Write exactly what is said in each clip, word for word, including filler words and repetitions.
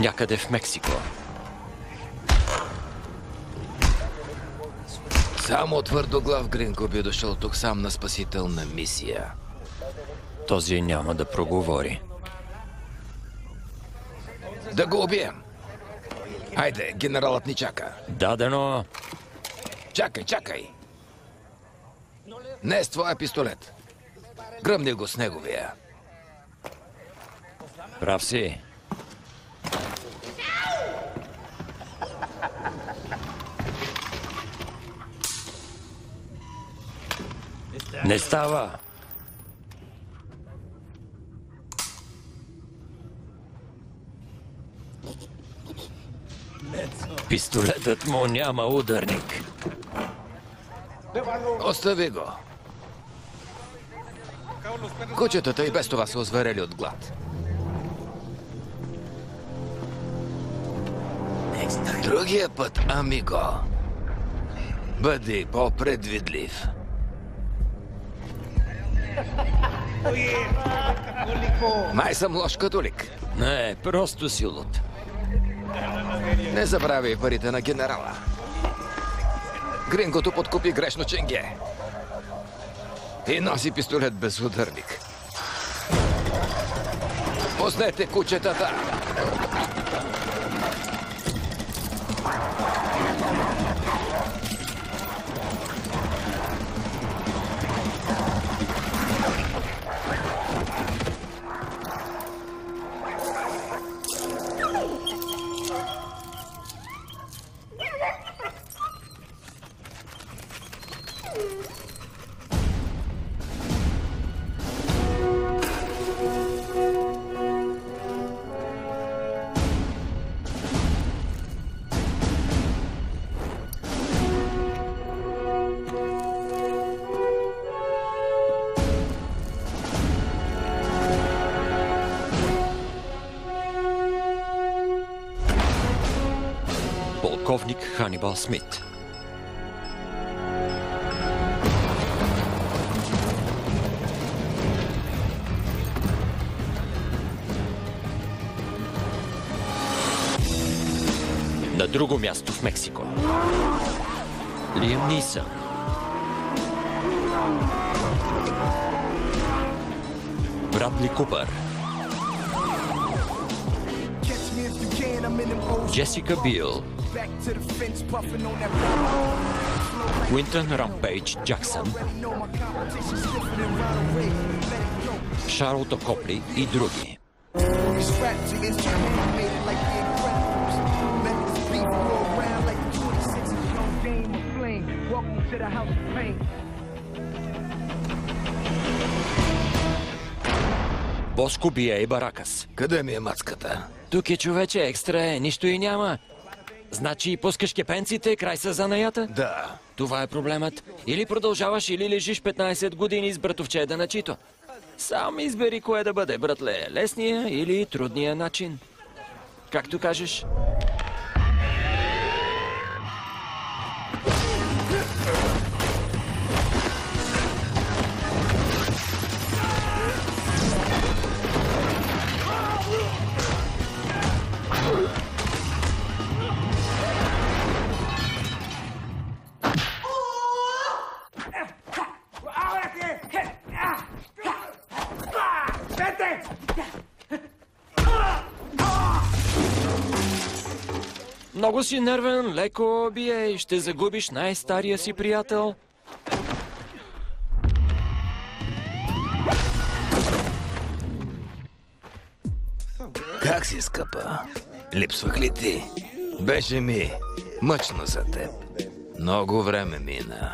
Някъде в Мексико. Само твърдоглав гринго би дошъл тук сам на спасителна мисия. Този няма да проговори. Да го убием. Хайде, генералът ни чака. Дадено. Чакай, чакай. Не с твоя пистолет. Гръмни го с неговия. Прав си. Не става. Пистолетът му няма ударник. Остави го. Кучетата и без това са озверели от глад. Другия път, амиго. Бъди по-предвидлив. Май съм лош католик. Не, просто си луд. Не забравяй парите на генерала. Грингото подкупи грешно ченге. И носи пистолет без ударник. Пуснете кучетата! Полковник Ханибал Смит. На друго място в Мексико. Лиам Нисън. Брадли Купър. Джесика Бил. Уинтън Рампейдж Джаксън. Шарлото Копли и други. Боско Бие и Баракас. Къде ми е мацката? Тук е, човече, екстра е, нищо и няма. Значи пускаш кепенците, край са занаята? Да. Това е проблемът. Или продължаваш, или лежиш петнайсет години с братовчеда на чито. Сам избери кое да бъде, братле. Лесния или трудния начин. Както кажеш. Много си нервен, леко бие, ще загубиш най-стария си приятел. Как си, скъпа? Липсвах ли ти? Беше ми мъчно за теб. Много време мина.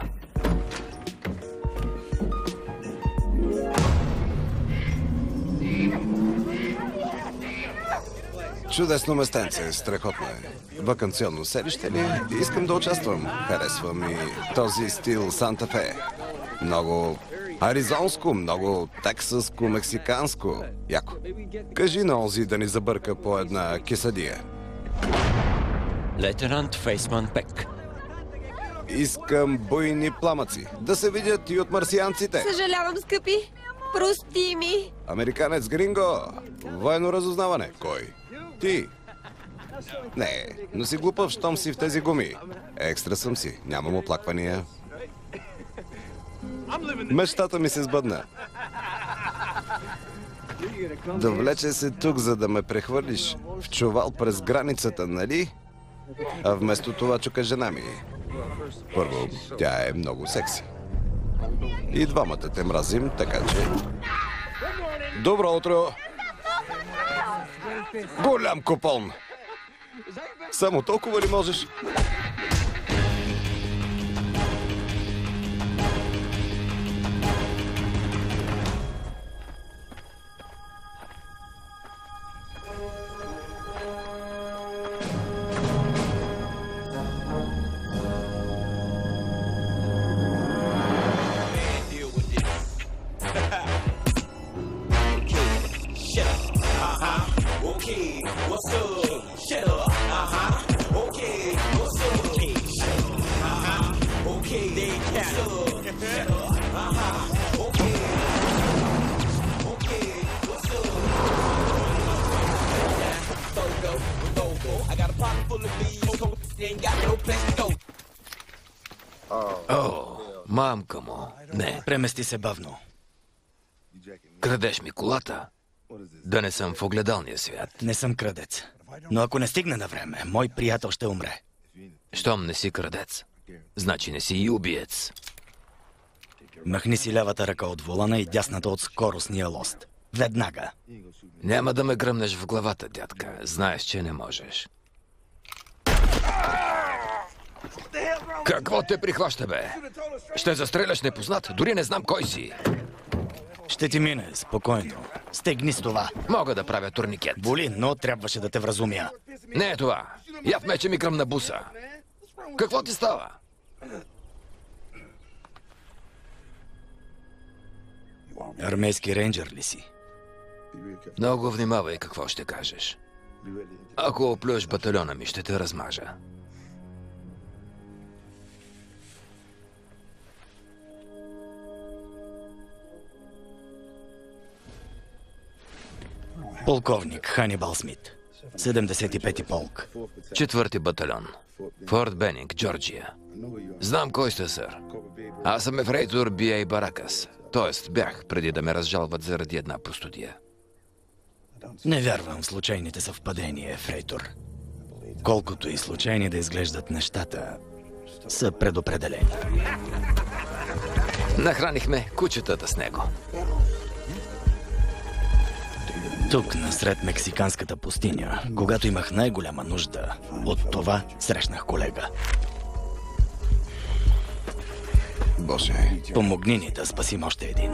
Чудесно местенце, страхотно е. Ваканционно селище ли? Искам да участвам. Харесва ми този стил Санта Фе. Много аризонско, много тексаско, мексиканско. Яко. Кажи на онзи да ни забърка по една кесадия. Лейтенант Фейсман Пек. Искам буйни пламъци. Да се видят и от марсианците. Съжалявам, скъпи. Прости ми. Американец гринго. Военно разузнаване. Кой? Ти. Не, но си глупав, щом си в тези гуми. Екстра съм си, нямам оплаквания. Мечтата ми се сбъдна. Довлече се тук, за да ме прехвърлиш в чувал през границата, нали? А вместо това чука жена ми. Първо, тя е много секси. И двамата те мразим, така че... Добро утро! Голям купон! Само толкова ли можеш? О, мамка му. Не, Премести се бавно. крадеш ми колата. Да не съм в огледалния свят. Не съм крадец. Но ако не стигне на време, мой приятел ще умре. Щом не си крадец, значи не си и убиец. Махни си лявата ръка от волана и дясната от скоростния лост. Веднага. Няма да ме гръмнеш в главата, дядка. Знаеш, че не можеш. Какво те прихваща, бе? Ще застреляш непознат? Дори не знам кой си. Ще ти мине, спокойно. Стегни с това. Мога да правя турникет. Боли, но трябваше да те вразумя. Не е това. Я в мече ми гръмна буса. Какво ти става? Армейски рейнджър ли си? Много внимавай какво ще кажеш. Ако оплюеш батальона ми, ще те размажа. Полковник Ханибал Смит. седемдесет и пети полк. Четвърти батальон. Форт Бенинг, Джорджия. Знам кой сте, сър. Аз съм ефрейтор Би Ей Баракас. Тоест, бях преди да ме разжалват заради една простудия. Не вярвам в случайните съвпадения, ефрейтор. Колкото и случайни да изглеждат нещата, са предопределени. Нахранихме кучетата с него. Тук, насред мексиканската пустиня, когато имах най-голяма нужда, от това срещнах колега. Боже. Помогни ни да спасим още един.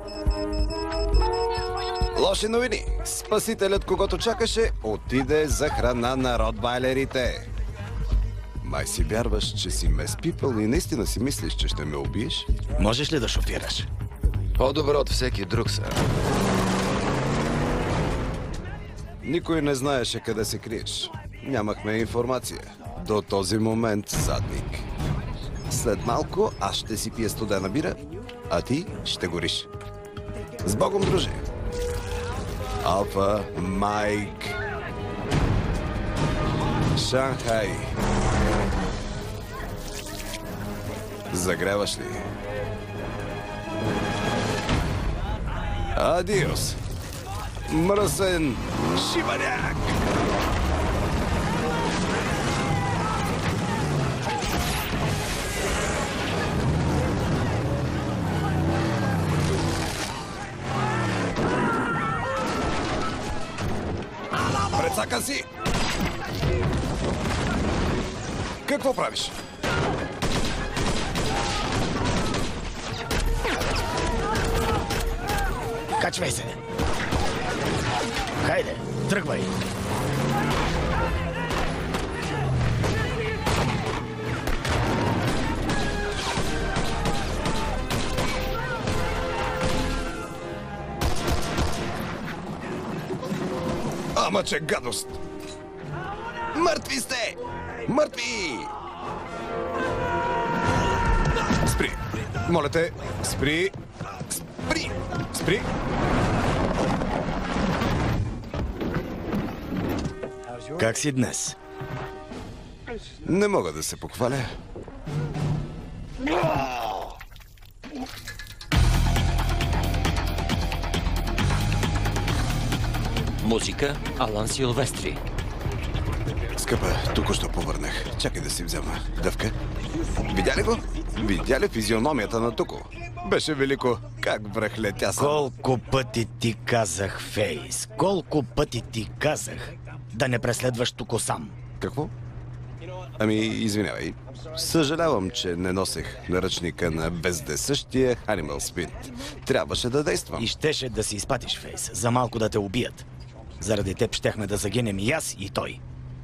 Лоши новини. Спасителят, когато чакаше, отиде за храна на ротвайлерите. Май си вярваш, че си ме спипал и наистина си мислиш, че ще ме убиеш? Можеш ли да шофираш? По-добре от всеки друг, сър. Никой не знаеше къде се криеш. Нямахме информация. До този момент, задник. След малко аз ще си пия студена бира, а ти ще гориш. С Богом, друже! Алфа Майк. Шанхай. Загреваш ли? Адиос! Мръсен шибаняк! Прецака си! Какво правиш? Качвай се! Хайде, тръгвай! Ама че гадост! Мъртви сте! Мъртви! Спри! Моля те, спри! Спри! Спри! Как си днес? Не мога да се похваля. Музика Алан Силвестри. Скъпа, току-що повърнах. Чакай да си взема дъвка. Видя ли го? Видя ли физиономията на Туко? Беше велико. Как връхлетя съм. Колко пъти ти казах, Фейс? Колко пъти ти казах да не преследваш Туко сам? Какво? Ами, извинявай. Съжалявам, че не носех наръчника на бездесъщия Ханимал Смит. Трябваше да действам. И щеше да си изпатиш, Фейс, за малко да те убият. Заради теб щяхме да загинем и аз, и той.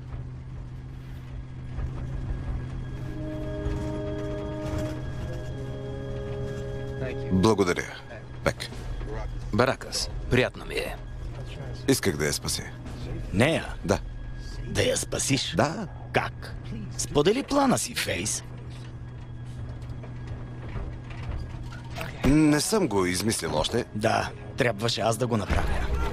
Благодаря, Пек. Баракас, приятно ми е. Исках да я спася. Нея? Да. Да я спасиш? Да. Как? Сподели плана си, Фейс. Не съм го измислил още. Да, трябваше аз да го направя.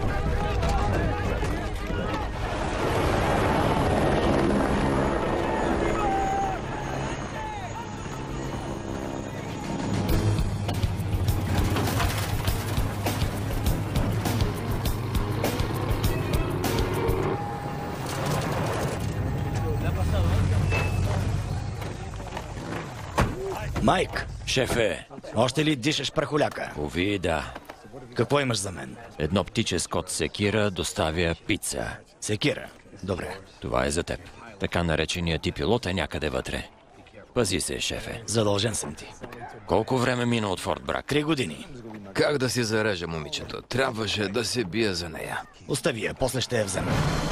Майк, Шефе, още ли дишаш прахоляка? уви да. Какво имаш за мен? Едно птиче с код Секира доставя пица. Секира. Добре. Това е за теб. Така наречения ти пилот е някъде вътре. Пази се, шефе. Задължен съм ти. Колко време мина от Форт Брак? Три години. Как да си зарежа момичето? Трябваше да се бия за нея. Остави я, после ще я взема.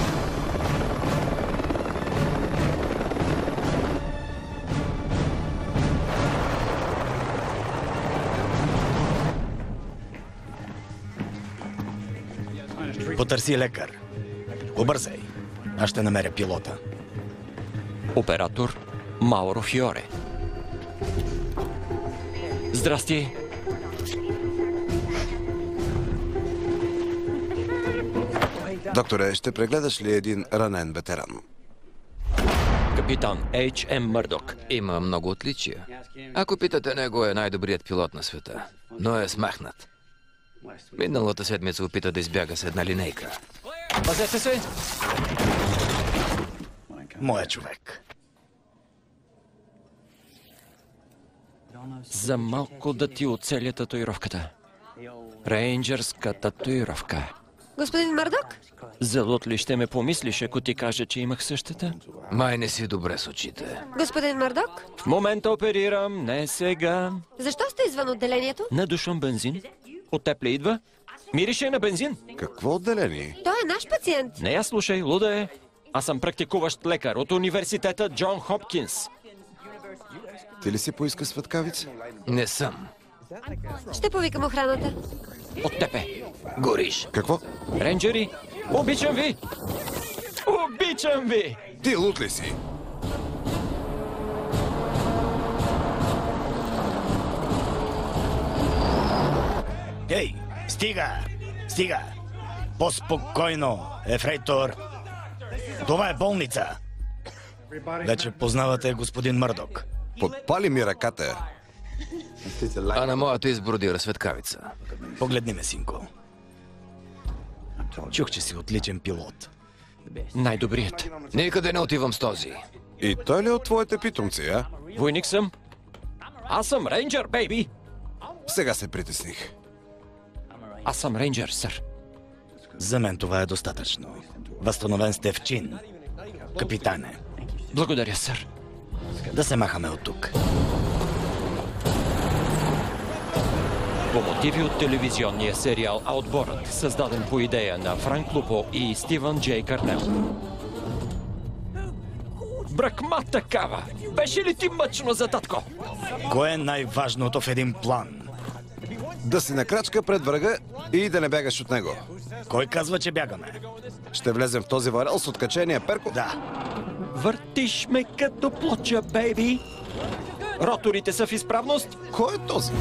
Потърси лекар. Побързай. Аз ще намеря пилота. Оператор Мауро Фиоре. Здрасти. Докторе, ще прегледаш ли един ранен ветеран? Капитан Ейч Ем Мърдок. Има много отличия. Ако питате, него е най-добрият пилот на света. Но е смахнат. Миналата седмица опита да избяга с една линейка. Пазете се! Моя човек. За малко да ти оцеля татуировката. Рейнджърска татуировка. Господин Мърдок? За лут ли ще ме помислиш, ако ти кажа, че имах същата? Май не си добре с очите. Господин Мърдок? В момента оперирам, не сега. Защо сте извън отделението? Надушвам бензин. От теб ли идва? Мирише на бензин. Какво отделение? Той е наш пациент. Не я слушай, луда е. Аз съм практикуващ лекар от университета Джон Хопкинс. Ти ли си поиска светкавица? Не съм. Ще повикам охраната. От тебе. Гориш. Какво? Рейнджери, обичам ви! Обичам ви! Ти лут ли си? Ей, стига! Стига! По-спокойно, ефрейтор. Това е болница. Вече познавате господин Мърдок. Подпали ми ръката. А на моята избородира светкавица. Погледни ме, синко. Чух, че си отличен пилот. Най-добрият. Никъде не отивам с този. И той ли е от твоите питомци, а? Войник съм. Аз съм рейнджър, бейби! Сега се притесних. Аз съм рейнджър, сър. За мен това е достатъчно. Възстановен сте в чин. Капитане, Благодаря, сър. да се махаме от тук. По мотиви от телевизионния сериал «А отборът», създаден по идея на Франк Лупо и Стивън Джей Карнел. Бракма такава! Беше ли ти мъчно за татко? Кое е най-важното в един план? Да си на крачка пред врага и да не бягаш от него. Кой казва, че бягаме? Ще влезем в този варел с откачения перко. Да. Въртиш ме като плоча, бейби! Роторите са в изправност? Кой е този?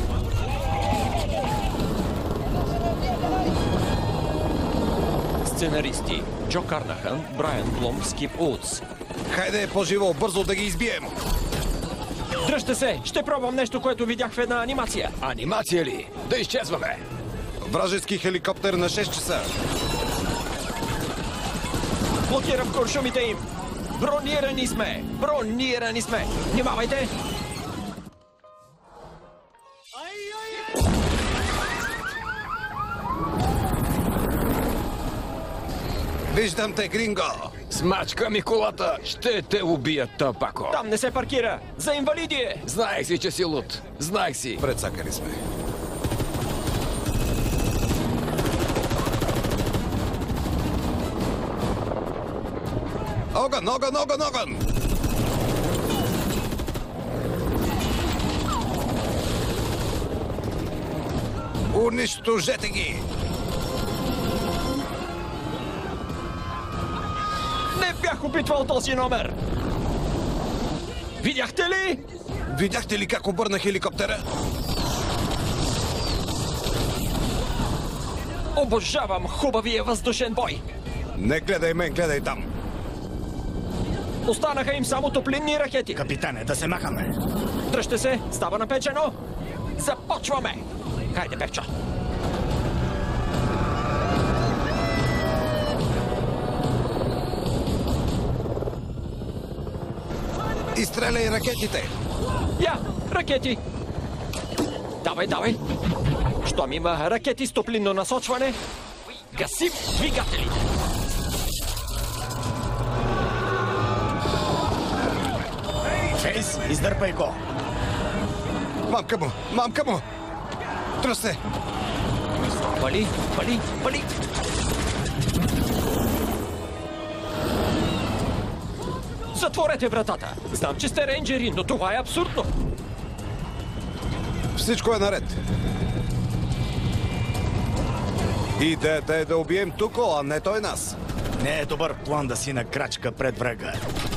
Сценаристи Джо Карнахан, Брайан Блум, Скип Утс. Хайде, по-живо, бързо да ги избием! Дръжте се! Ще пробвам нещо, което видях в една анимация. Анимация ли? Да изчезваме! Вражески хеликоптер на шест часа. Блокирам куршумите им! Бронирани сме! Бронирани сме! Внимавайте! Виждам те, гринго! Смачка ми колата! Ще те убият, тъпако! Там не се паркира! За инвалиди е! Знаех си, че си луд! Знаех си! Прецакали сме. Огън, огън, огън, огън! Унищожете ги! Не бях опитвал този номер! Видяхте ли? Видяхте ли как обърна хеликоптера? Обожавам хубавия въздушен бой! Не гледай мен, гледай там! Останаха им само топлинни ракети. Капитане, да се махаме. Дръжте се, става напечено. Започваме! Хайде, Певчо! Изстреляй ракетите! Я, ракети! Давай, давай! Щом има ракети с топлинно насочване, гасим двигателите! Фейс, издърпай го. Мамка му! Мамка му! Тръс се! Пали, пали, пали! Затворете вратата! Знам, че сте рейнджери, но това е абсурдно! Всичко е наред. Идеята е да убием Туко, а не той нас. Не е добър план да си на крачка пред врага.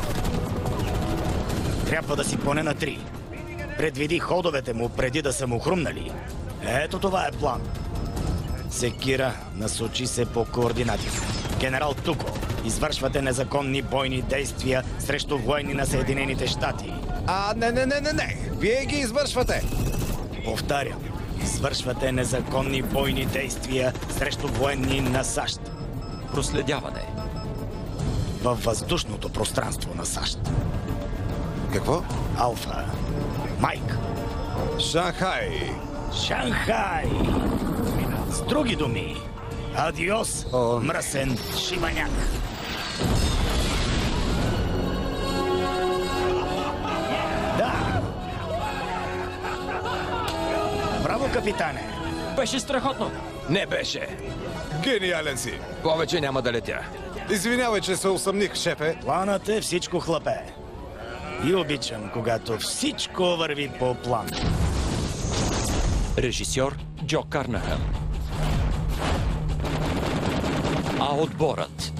Трябва да си поне на три. Предвиди ходовете му преди да са му хрумнали. Ето това е план. Секира, насочи се по координати. Генерал Туко, извършвате незаконни бойни действия срещу военни на Съединените щати. А, не, не, не, не, не! Вие ги извършвате! Повтарям, извършвате незаконни бойни действия срещу военни на САЩ. Проследяване. Във въздушното пространство на САЩ. Какво? Алфа. Майк. Шанхай! Шанхай! С други думи, адиос, О. мръсен шибаняк! Да! Браво, капитане! Беше страхотно! Не беше! Гениален си! Повече няма да летя. Извинявай, че се усъмних, шефе. Планът е всичко хлапе. И обичам, когато всичко върви по план. Режисьор Джо Карнахан. А отборът?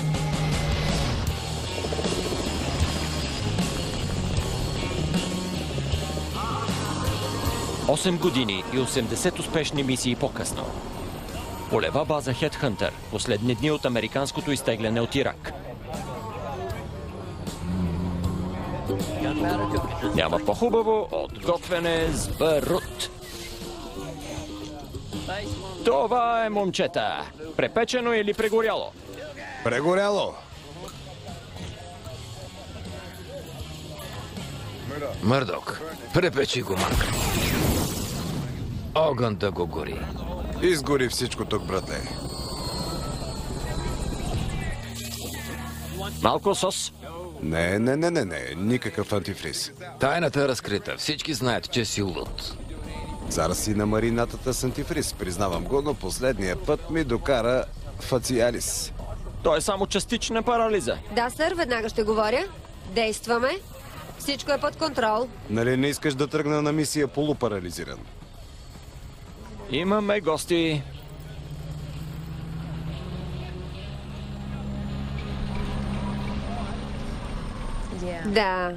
Осем години и осемдесет успешни мисии по-късно. Полева база Хедхънтър. Последни дни от американското изтегляне от Ирак. Няма по-хубаво от готвене с барут. Това е, момчета. Препечено или прегоряло? Прегоряло. Мърдок, препечи го, Марк. Огън да го гори. Изгори всичко тук, братле. Малко сос. Не, не, не, не, не. Никакъв антифриз. Тайната е разкрита. Всички знаят, че си луд. Зараз си на маринатата с антифриз. Признавам го, но последния път ми докара фациалис. То е само частична парализа. Да, сър, веднага ще говоря. Действаме. Всичко е под контрол. Нали не искаш да тръгна на мисия полупарализиран? Имаме гости. Да.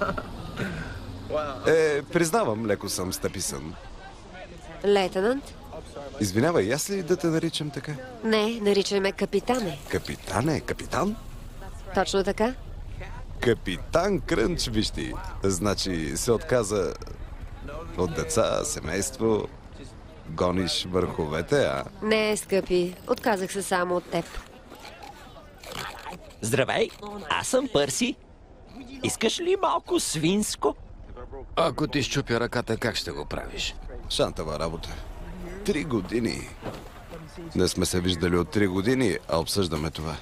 Е, признавам, леко съм стъписан. Лейтенант? Извинявай, аз ли да те наричам така? Не, наричай ме капитане. Капитане, капитан? Точно така? Капитан Крънч, виж ти. Значи се отказа от деца, семейство. Гониш върховете, а? Не, скъпи. Отказах се само от теб. Здравей, аз съм Пърси. Искаш ли малко свинско? Ако ти щупя ръката, как ще го правиш? Шантава работа. Три години. Не сме се виждали от три години, а обсъждаме това.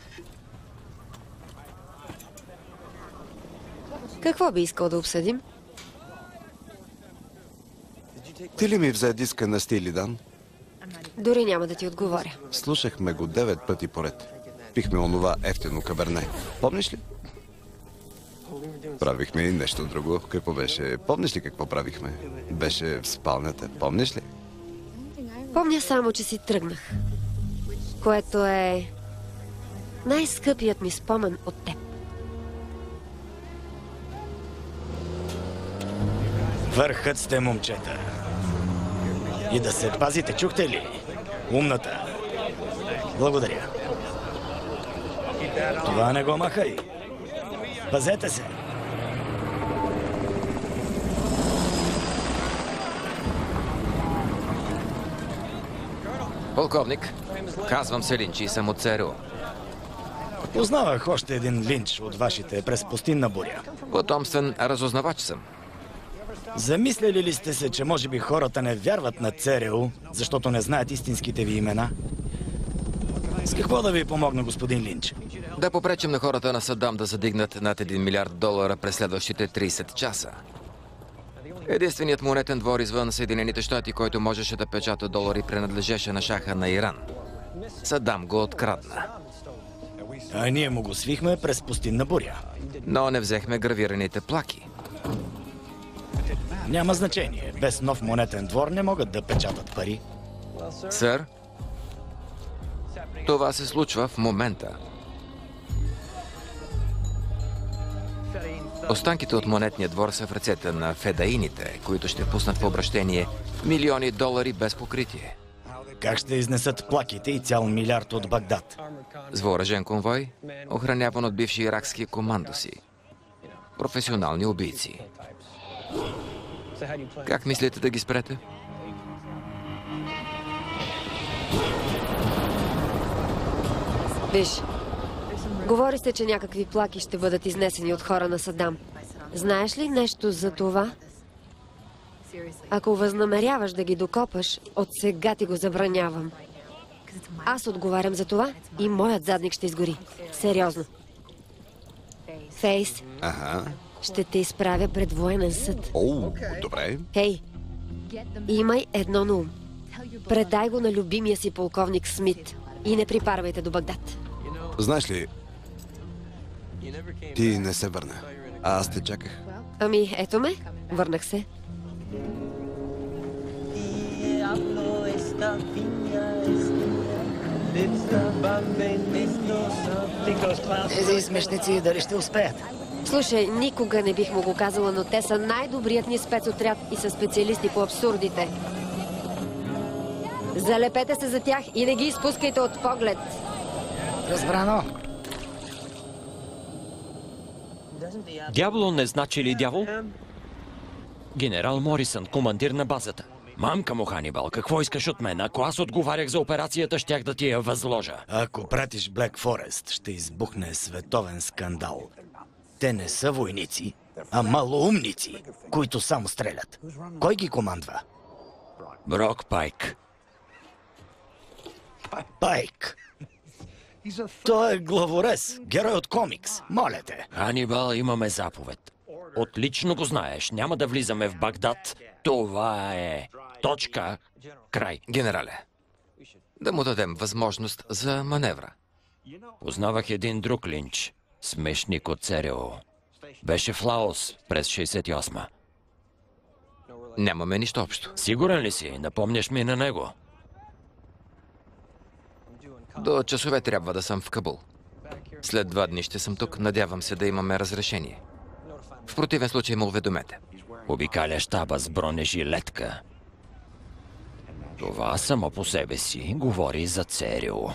Какво би искал да обсъдим? Ти ли ми взе диска на Стили Дан? Дори няма да ти отговоря. Слушахме го девет пъти поред. Пихме онова ефтино каберне. Помниш ли? Правихме и нещо друго. Какво беше? Помниш ли какво правихме? Беше в спалнята. Помниш ли? Помня само, че си тръгнах. Което е най-скъпият ми спомен от теб. Върхът сте, момчета. И да се пазите, чухте ли? Умната. Благодаря. Това не го махай. Пазете се. Полковник, казвам се Линч и съм от ЦРУ. Познавах още един Линч от вашите през пустинна буря. Потомствен разузнавач съм. Замисляли ли сте се, че може би хората не вярват на ЦРУ, защото не знаят истинските ви имена? С какво да ви помогна, господин Линч? Да попречим на хората на Садам да задигнат над един милиард долара през следващите трийсет часа. Единственият монетен двор извън Съединените щати, който можеше да печата долари, принадлежеше на шаха на Иран. Садам го открадна. А ние му го свихме през пустинна буря. Но не взехме гравираните плаки. Няма значение. Без нов монетен двор не могат да печатат пари. Сър, това се случва в момента. Останките от монетния двор са в ръцете на федаините, които ще пуснат в обращение милиони долари без покритие. Как ще изнесат плаките и цял милиард от Багдад? С въоръжен конвой, охраняван от бивши иракски командоси. Професионални убийци. Как мислите да ги спрете? Виж, говори се, че някакви плаки ще бъдат изнесени от хора на Садам. Знаеш ли нещо за това? Ако възнамеряваш да ги докопаш, от сега ти го забранявам. Аз отговарям за това и моят задник ще изгори. Сериозно. Фейс, Ага. ще те изправя пред военен съд. О, добре. Хей, имай едно на ум. Предай го на любимия си полковник Смит и не припарвайте до Багдад. Знаеш ли, ти не се върна. А аз те чаках. Ами, ето ме, върнах се. Тези смешници дали ще успеят? Слушай, никога не бих му го казала, но те са най-добрият ни спецотряд и са специалисти по абсурдите. Залепете се за тях и не ги изпускайте от поглед. Разбрано. Дяволо не значи ли дявол? Генерал Морисън, командир на базата. Мамка му, Ханибал, какво искаш от мен? Ако аз отговарях за операцията, щях да ти я възложа. Ако пратиш Блек Форест, ще избухне световен скандал. Те не са войници, а малоумници, които само стрелят. Кой ги командва? Брок Пайк. Пайк. Той е главорез, герой от комикс. Моля те. Ханибал, имаме заповед. Отлично го знаеш. Няма да влизаме в Багдад. Това е точка. Край. Генерале, да му дадем възможност за маневра. Познавах един друг Линч. Смешник от ЦРУ. Беше в Лаос през шейсет и осма. Нямаме нищо общо. Сигурен ли си? Напомняш ми на него. До часове трябва да съм в Кабул. След два дни ще съм тук. Надявам се да имаме разрешение. В противен случай ме уведомете. Обикаля щаба с бронежилетка. Това само по себе си говори за ЦРУ.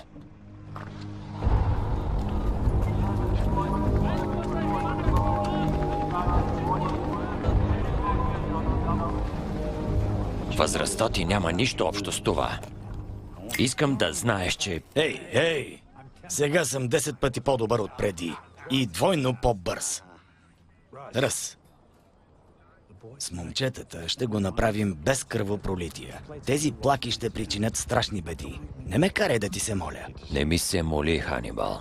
Възрастта ти няма нищо общо с това. Искам да знаеш, че... Ей, ей! Сега съм десет пъти по-добър от преди. И двойно по-бърз. Раз. С момчетата ще го направим без кръвопролития. Тези плаки ще причинят страшни беди. Не ме карай да ти се моля. Не ми се моли, Ханибал.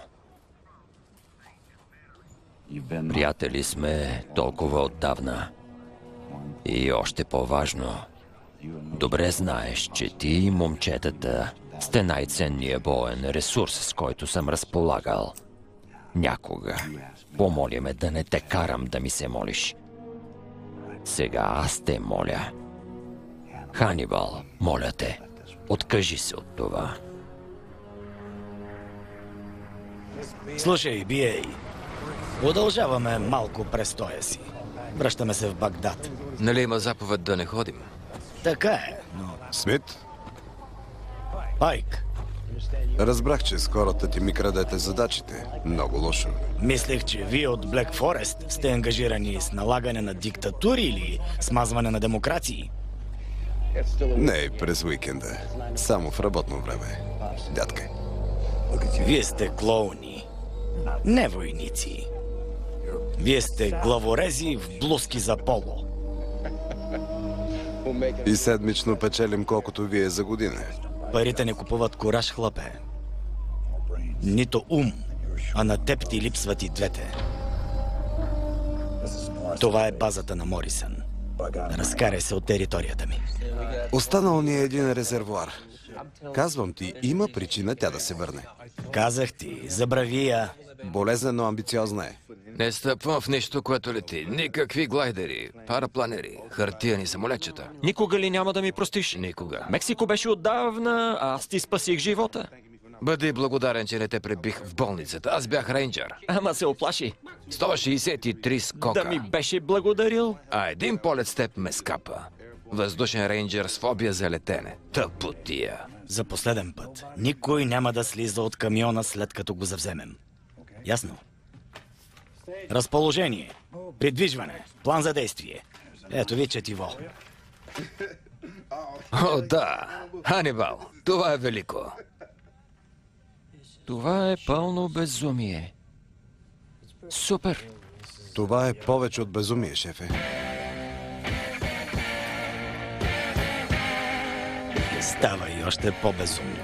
Приятели сме толкова отдавна. И още по-важно, добре знаеш, че ти и момчетата сте най-ценният боен ресурс, с който съм разполагал. Някога помоли ме да не те карам да ми се молиш. Сега аз те моля. Ханибал, моля те, откажи се от това. Слушай, Би Ей, удължаваме малко престоя си. Връщаме се в Багдад. Нали има заповед да не ходим? Така е, но... Смит, Пайк, разбрах, че с хората ти ми крадете задачите. Много лошо. мислех, че вие от Блек Форест сте ангажирани с налагане на диктатури или смазване на демокрации. Не, през уикенда. Само в работно време. Дядка. Вие сте клоуни, не войници. Вие сте главорези в блузки за поло. И седмично печелим колкото вие за година. Парите не купуват кураж, хлапе. Нито ум, а на теб ти липсват и двете. Това е базата на Морисън. Разкарай се от територията ми. Останал ни е един резервуар. Казвам ти, има причина тя да се върне. Казах ти, забрави я. Болезнено амбициозна е. Не стъпвам в нищо, което лети. Никакви глайдери, парапланери, хартияни самолетчета. Никога ли няма да ми простиш? Никога. Мексико беше отдавна, а аз ти спасих живота. Бъди благодарен, че не те пребих в болницата. Аз бях рейнджър. Ама се оплаши. сто шейсет и три скока. Да ми беше благодарил. А един полет с теб ме скапа. Въздушен рейнджър с фобия за летене. Тъпотия. За последен път. Никой няма да слиза от камиона след като го завземем. Ясно? Разположение. Придвижване. План за действие. Ето ви четиво. О, да. Ханибал, това е велико. Това е пълно безумие. Супер. Това е повече от безумие, шефе. Става и още по-безумно.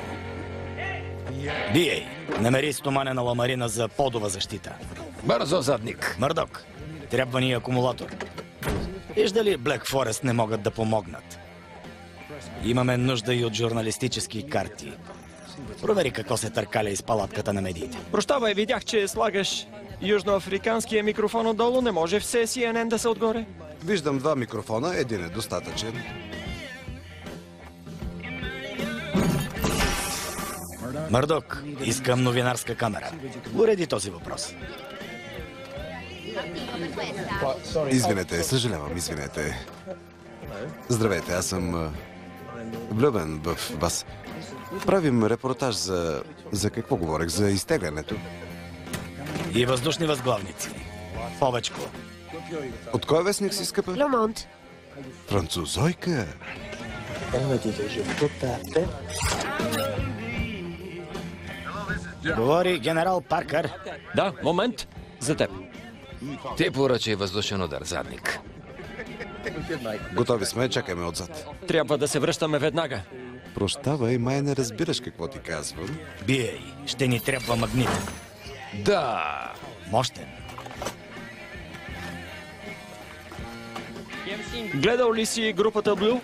Би Ей, намери стоманена ламарина за подова защита. Бързо, задник. Мърдок, трябва ни акумулатор. Вижда ли Блек Форест не могат да помогнат? Имаме нужда и от журналистически карти. Провери какво се търкаля из палатката на медиите. Прощавай, видях, че слагаш южноафриканския микрофон отдолу. Не може все Си Ен Ен да са отгоре. Виждам два микрофона, един е достатъчен. Мърдок, искам новинарска камера. Уреди този въпрос. Извинете, съжалявам, извинете. Здравейте, аз съм а, влюбен в вас. Правим репортаж за... За какво говорех? За изтеглянето. И въздушни възглавници. Повечко. От кой вестник си, скъпа? Лемонт. Французойка. Говори генерал Паркър. Да, момент. За теб. Ти поръчай въздушен удар, задник. Готови сме, чакаме отзад. Трябва да се връщаме веднага. Прощавай, май не разбираш какво ти казвам. Би Ей, ще ни трябва магнит. Да. Мощен. Гледал ли си групата Блю?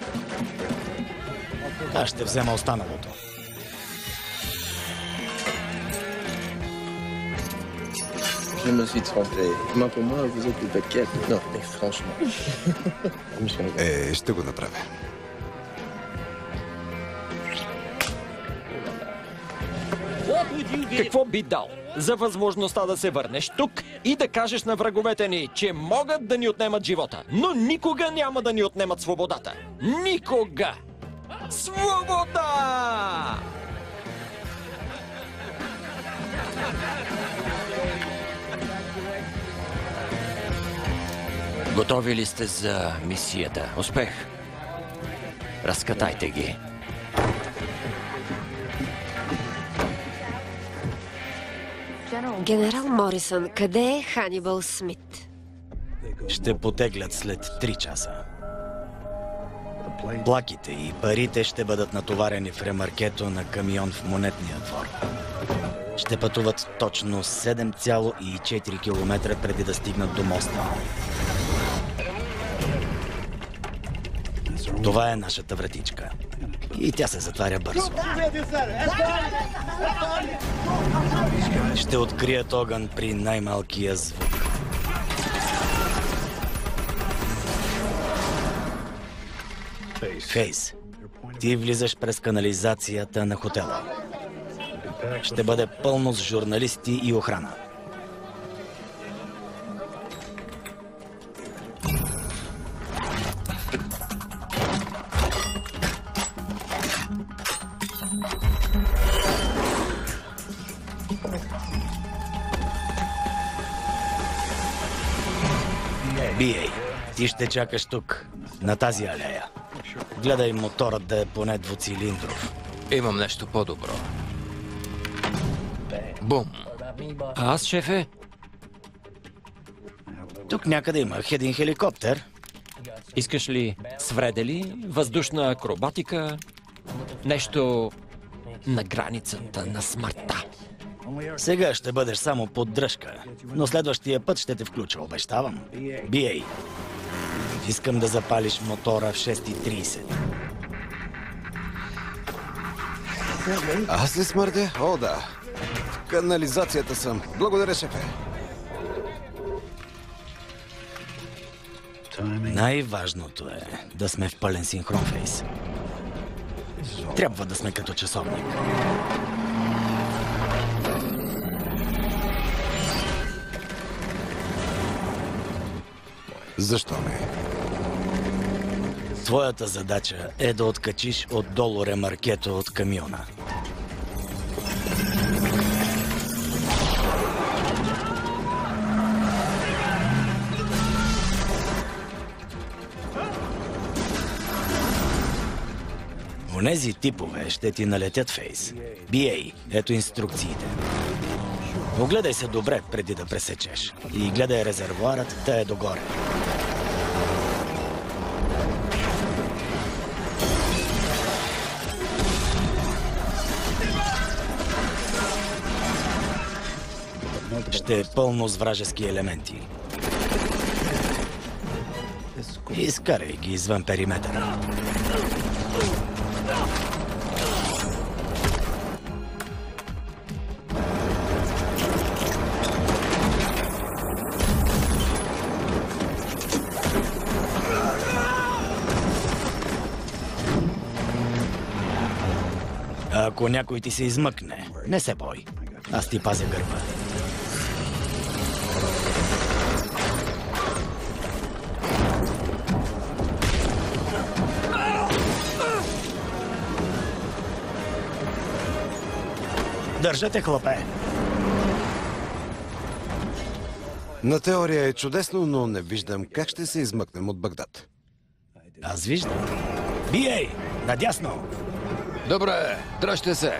Аз ще взема останалото. Je me suis trompé. Moi, pour moi, vous êtes le paquet. Non, mais franchement. Je me suis regardé. Е, ще го направя. Какво би дал за възможността да се върнеш тук и да кажеш на враговете ни, че могат да ни отнемат живота, но никога няма да ни отнемат свободата? Никога! Свобода! Готови ли сте за мисията? Успех! Разкатайте ги. Генерал Морисън, къде е Ханибал Смит? Ще потеглят след три часа. Плаките и парите ще бъдат натоварени в ремаркето на камион в монетния двор. Ще пътуват точно седем цяло и четири километра преди да стигнат до моста. Това е нашата вратичка. И тя се затваря бързо. Ще открият огън при най-малкия звук. Фейс, ти влизаш през канализацията на хотела. Ще бъде пълно с журналисти и охрана. Би Ей, ти ще чакаш тук, на тази алея. Гледай моторът да е поне двуцилиндров. Имам нещо по-добро. Бум! А аз, шефе? Тук някъде имах един хеликоптер. Искаш ли свредели, въздушна акробатика, нещо на границата на смъртта? Сега ще бъдеш само поддръжка, но следващия път ще те включа, обещавам. Би Ей, искам да запалиш мотора в шест и трийсет. Аз ли смърдя? О, да. В канализацията съм. Благодаря, шефе. Най-важното е да сме в пълен синхрон, Фейс. Трябва да сме като часовник. Защо не? Твоята задача е да откачиш отдолу ремаркето от камиона. Онези типове ще ти налетят, Фейс. Би Ей, ето инструкциите. Огледай се добре преди да пресечеш. И гледай резервоарът да е догоре. Ще е пълно с вражески елементи. Изкарай ги извън периметъра. Ако някой ти се измъкне, не се бой. Аз ти пазя гърба. Държате, хлапе! На теория е чудесно, но не виждам как ще се измъкнем от Багдад. Аз виждам. Би Ей! Надясно! Добре, дръжте се!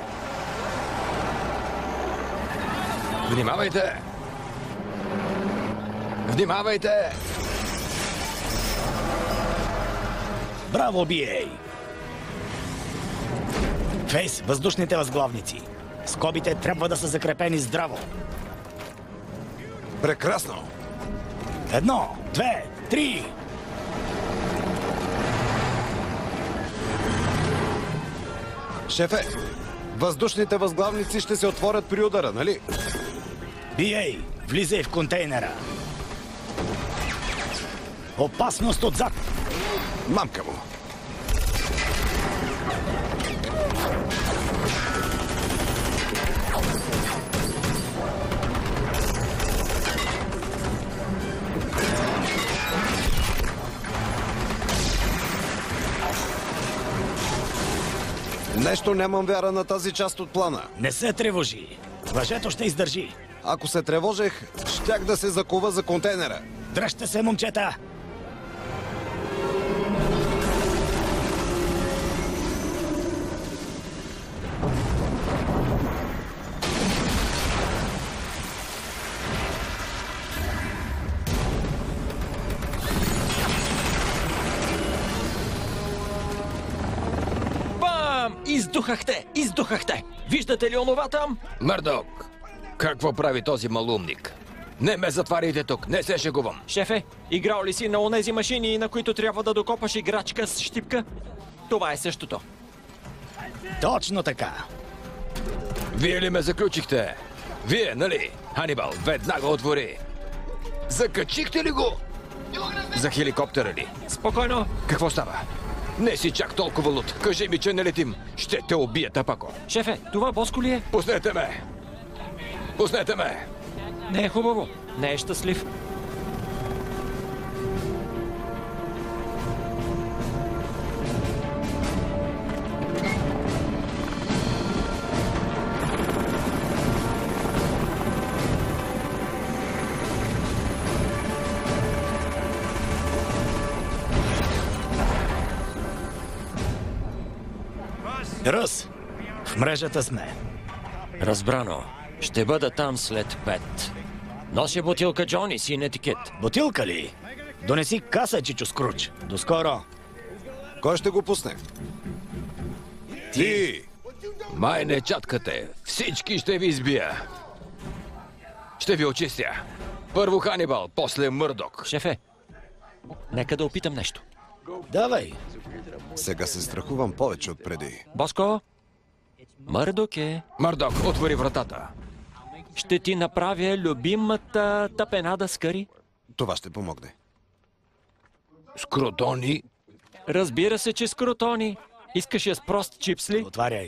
Внимавайте! Внимавайте! Браво, Би Ей! Фейс, въздушните възглавници. Скобите трябва да са закрепени здраво. Прекрасно! Едно, две, три! Шефе, въздушните възглавници ще се отворят при удара, нали? Би Ей, влизай в контейнера. Опасност отзад! Мамка му! Нещо нямам вяра на тази част от плана. Не се тревожи. Въжето ще издържи. Ако се тревожех, щях да се закува за контейнера. Дръжте се, момчета! Бам! Издухахте! Издухахте! Виждате ли онова там? Мърдок, какво прави този малумник? Не ме затваряйте тук, не се шегувам. Шефе, играл ли си на онези машини, на които трябва да докопаш играчка с щипка? Това е същото. Точно така. Вие ли ме заключихте? Вие, нали? Ханибал, веднага отвори. Закачихте ли го? За хеликоптера ли? Спокойно. Какво става? Не си чак толкова луд. Кажи ми, че не летим. Ще те убия, тапако. Шефе, това Боско ли е? Пуснете ме! Пуснете ме! Не е хубаво. Не е щастлив. Рус, в мрежата сме. Разбрано. Ще бъда там след пет. Нося бутилка Джони, син етикет. Бутилка ли? Донеси каса, Чичо Скруч. До скоро. Кой ще го пусне? Ти! Май не чаткате. Всички ще ви избия. Ще ви очистя. Първо Ханибал, после Мърдок. Шефе, нека да опитам нещо. Давай. Сега се страхувам повече от преди. Боско, Мърдок е. Мърдок, отвори вратата. Ще ти направя любимата тапенада с кари. Това ще помогне. Скрутони? Разбира се, че с кротони. Искаш я с прост чипс ли? Отваряй.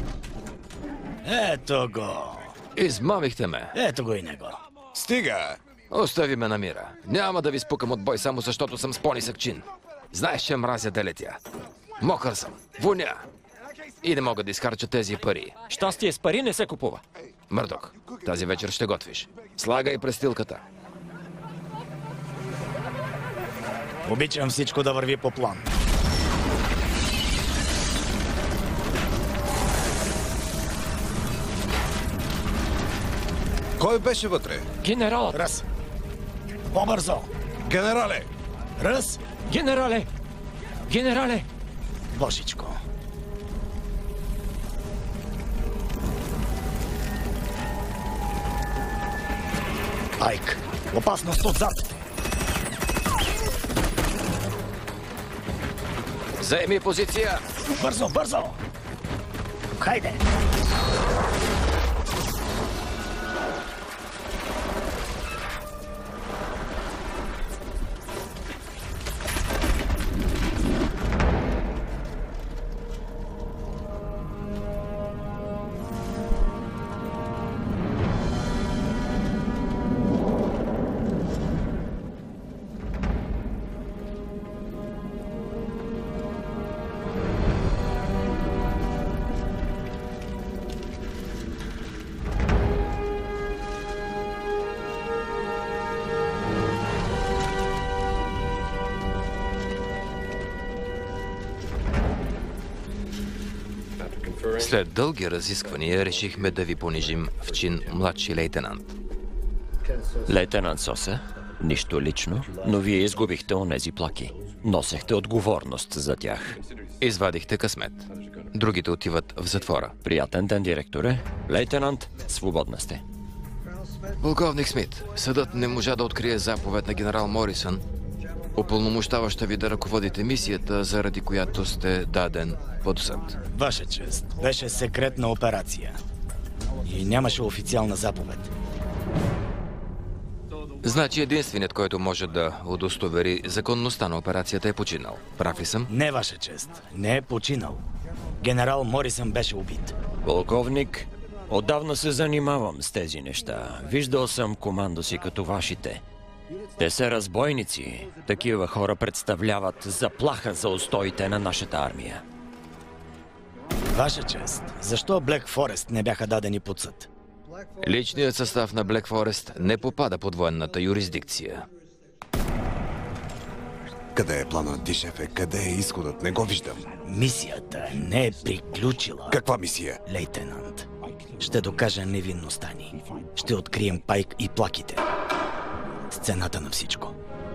Ето го. Измамихте ме. Ето го и него. Стига! Остави ме на мира. Няма да ви спукам от бой само защото съм с по-нисък чин. Знаеш, че мразя да летя. Мокър съм, воня. И не мога да изхарча тези пари. Щастие с пари не се купува. Мърдок, тази вечер ще готвиш. Слагай престилката. Обичам всичко да върви по план. Кой беше вътре? Генералът! Ръс. По-бързо. Генерале! Ръс. Генерале! Генерале! Божичко. Айк, опасност отзад. Заеми позиция! Бързо, бързо! Хайде! След дълги разисквания решихме да ви понижим в чин младши лейтенант. Лейтенант Соса, нищо лично, но вие изгубихте онези плаки. Носехте отговорност за тях. Извадихте късмет. Другите отиват в затвора. Приятен ден, директоре. Лейтенант, свободна сте. Полковник Смит, съдът не можа да открие заповед на генерал Морисън, упълномощаваща ви да ръководите мисията, заради която сте даден под съд. Ваша чест. Беше секретна операция. И нямаше официална заповед. Значи единственият, който може да удостовери законността на операцията, е починал. Прав ли съм? Не, Ваша чест. Не е починал. Генерал Морисън беше убит. Полковник, отдавна се занимавам с тези неща. Виждал съм командоси като вашите. Те са разбойници. Такива хора представляват заплаха за устоите на нашата армия. Ваша чест, защо Блек Форест не бяха дадени под съд? Личният състав на Блек Форест не попада под военната юрисдикция. Къде е планът ти, шефе? Къде е изходът? Не го виждам. Мисията не е приключила. Каква мисия? Лейтенант, ще докажа невинността ни. Ще открием Пайк и плаките. Сцената на всичко.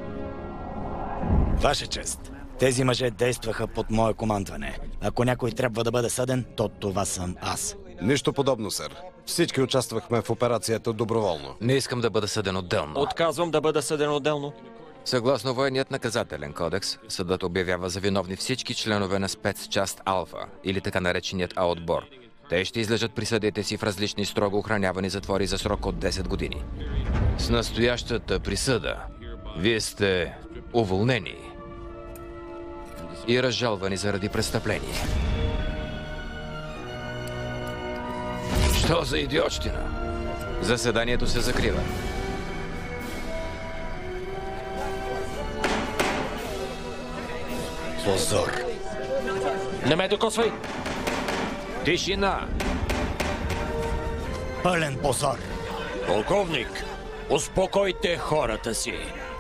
Ваша чест, тези мъже действаха под мое командване. Ако някой трябва да бъде съден, то това съм аз. Нищо подобно, сър. Всички участвахме в операцията доброволно. Не искам да бъда съден отделно. Отказвам да бъда съден отделно. Съгласно военният наказателен кодекс, съдът обявява за виновни всички членове на спецчаст Алфа, или така нареченият А-отбор. Те ще излежат присъдите си в различни строго охранявани затвори за срок от десет години. С настоящата присъда вие сте уволнени и разжалвани заради престъпление. Що за идиотщина? Заседанието се закрива. Позор! Не ме докосвай! Тишина! Пълен позор! Полковник, успокойте хората си.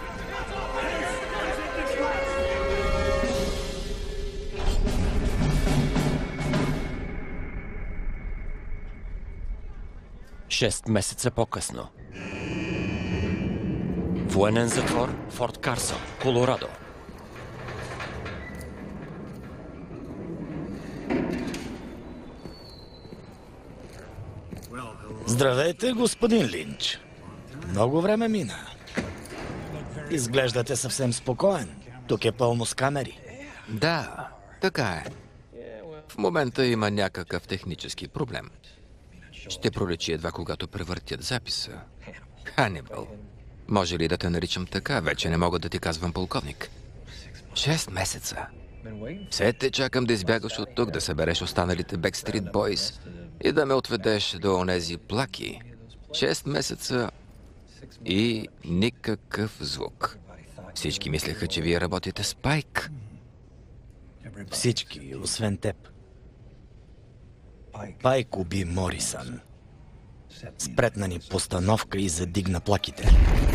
Шест месеца по-късно. Военен затвор, Форт Карсън, Колорадо. Здравейте, господин Линч. Много време мина. Изглеждате съвсем спокоен. Тук е пълно с камери. Да, така е. В момента има някакъв технически проблем. Ще проличи едва когато превъртят записа. Ханибал. Може ли да те наричам така? Вече не мога да ти казвам полковник. Шест месеца. Все те чакам да избягаш от тук, да събереш останалите Backstreet Boys и да ме отведеш до онези плаки. Шест месеца и никакъв звук. Всички мислеха, че вие работите с Пайк. Всички, освен теб. Пайк уби Морисън. Спретна ни постановка и задигна плаките.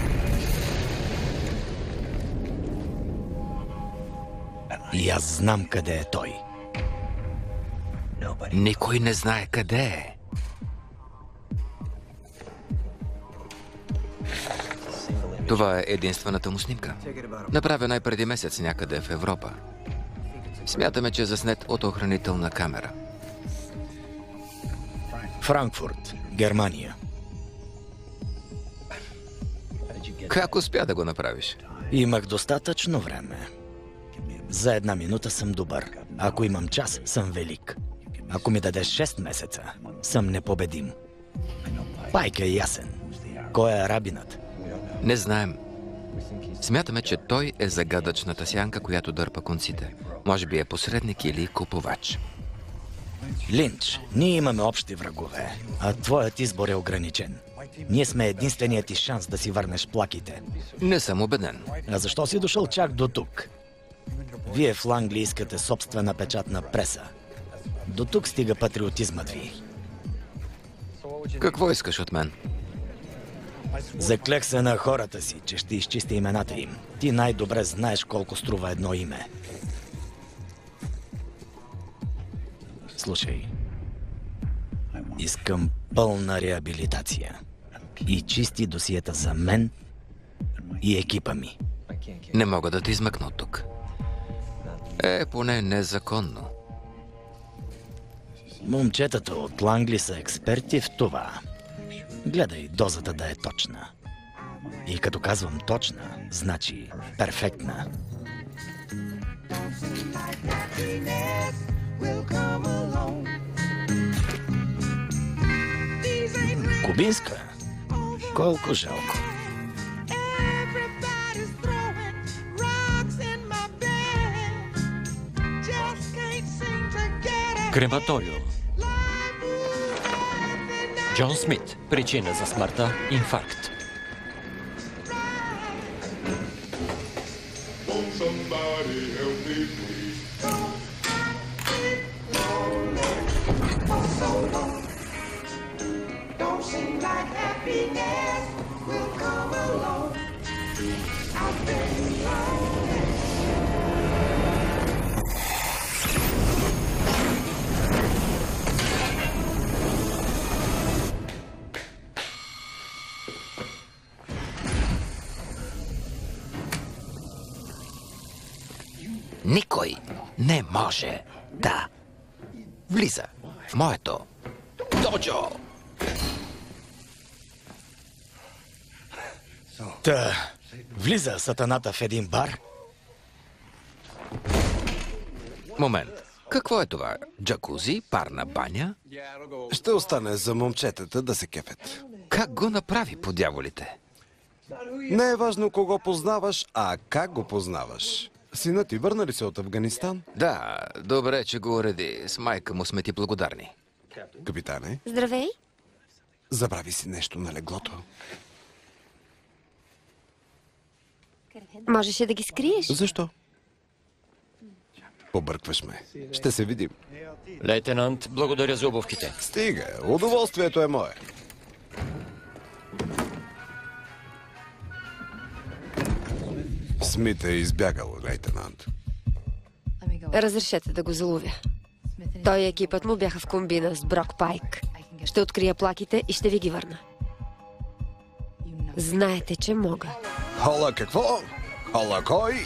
И аз знам къде е той. Никой не знае къде е. Това е единствената му снимка. Направена е преди месец някъде в Европа. Смятаме, че е заснет от охранителна камера. Франкфурт, Германия. Как успя да го направиш? Имах достатъчно време. За една минута съм добър. Ако имам час, съм велик. Ако ми дадеш шест месеца, съм непобедим. Пайк е ясен. Кой е арабинът? Не знаем. Смятаме, че той е загадъчната сянка, която дърпа конците. Може би е посредник или купувач. Линч, ние имаме общи врагове, а твоят избор е ограничен. Ние сме единственият ти шанс да си върнеш плаките. Не съм убеден. А защо си дошъл чак до тук? Вие в Лангли искате собствена печатна преса. До тук стига патриотизмът ви. Какво искаш от мен? Заклех се на хората си, че ще изчисти имената им. Ти най-добре знаеш колко струва едно име. Слушай, искам пълна реабилитация и чисти досиета за мен и екипа ми. Не мога да те измъкна от тук. Е, поне незаконно. Момчетата от Лангли са експерти в това. Гледай дозата да е точна. И като казвам точна, значи перфектна. Кубинска? Колко жалко. Крематориум. Джон Смит. Причина за смъртта – инфаркт. Никой не може да влиза в моето доджо. Та, влиза сатаната в един бар. Момент. Какво е това? Джакузи? Парна баня? Ще остане за момчетата да се кефят. Как го направи, по дяволите? Не е важно кого познаваш, а как го познаваш. Сина ти върна ли се от Афганистан? Да, добре, че го уреди. С майка му сме ти благодарни. Капитане, Здравей! забрави си нещо на леглото. Можеше да ги скриеш. Защо? Побъркваш ме. Ще се видим. Лейтенант, благодаря за обувките. Стига, удоволствието е мое. Смит е избягал, лейтенант. Разрешете да го заловя. Той и екипът му бяха в комбина с Брок Пайк. Ще открия плаките и ще ви ги върна. Знаете, че мога. Хола какво? Хола кой?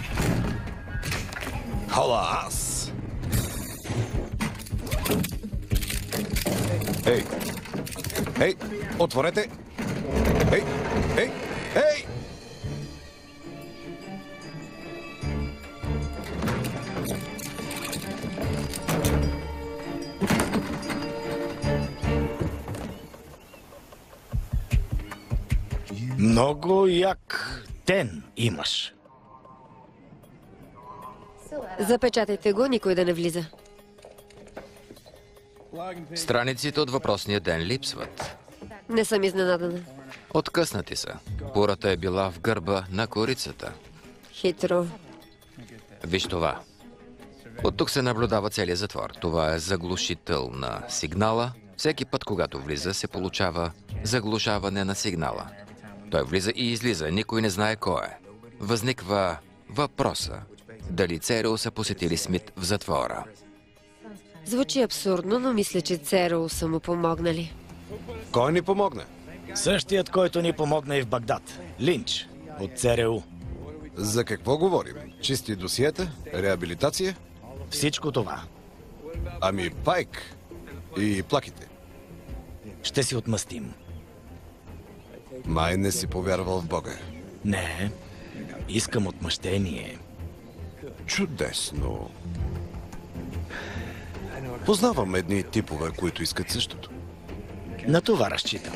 Хола аз. Ей! Ей! Отворете! Ей! Ей! Ей! Много як тен имаш. Запечатайте го, никой да не влиза. Страниците от въпросния ден липсват. Не съм изненадана. Откъснати са. Пурата е била в гърба на корицата. Хитро. Виж това. От тук се наблюдава целият затвор. Това е заглушител на сигнала. Всеки път, когато влиза, се получава заглушаване на сигнала. Той влиза и излиза. Никой не знае кой е. Възниква въпроса. Дали ЦРУ са посетили Смит в затвора? Звучи абсурдно, но мисля, че ЦРУ са му помогнали. Кой ни помогна? Същият, който ни помогна и в Багдад. Линч от ЦРУ. За какво говорим? Чисти досиета? Реабилитация? Всичко това. Ами Пайк и плаките. Ще си отмъстим. Май не си повярвал в Бога. Не, искам отмъщение. Чудесно. Познавам едни типове, които искат същото. На това разчитам.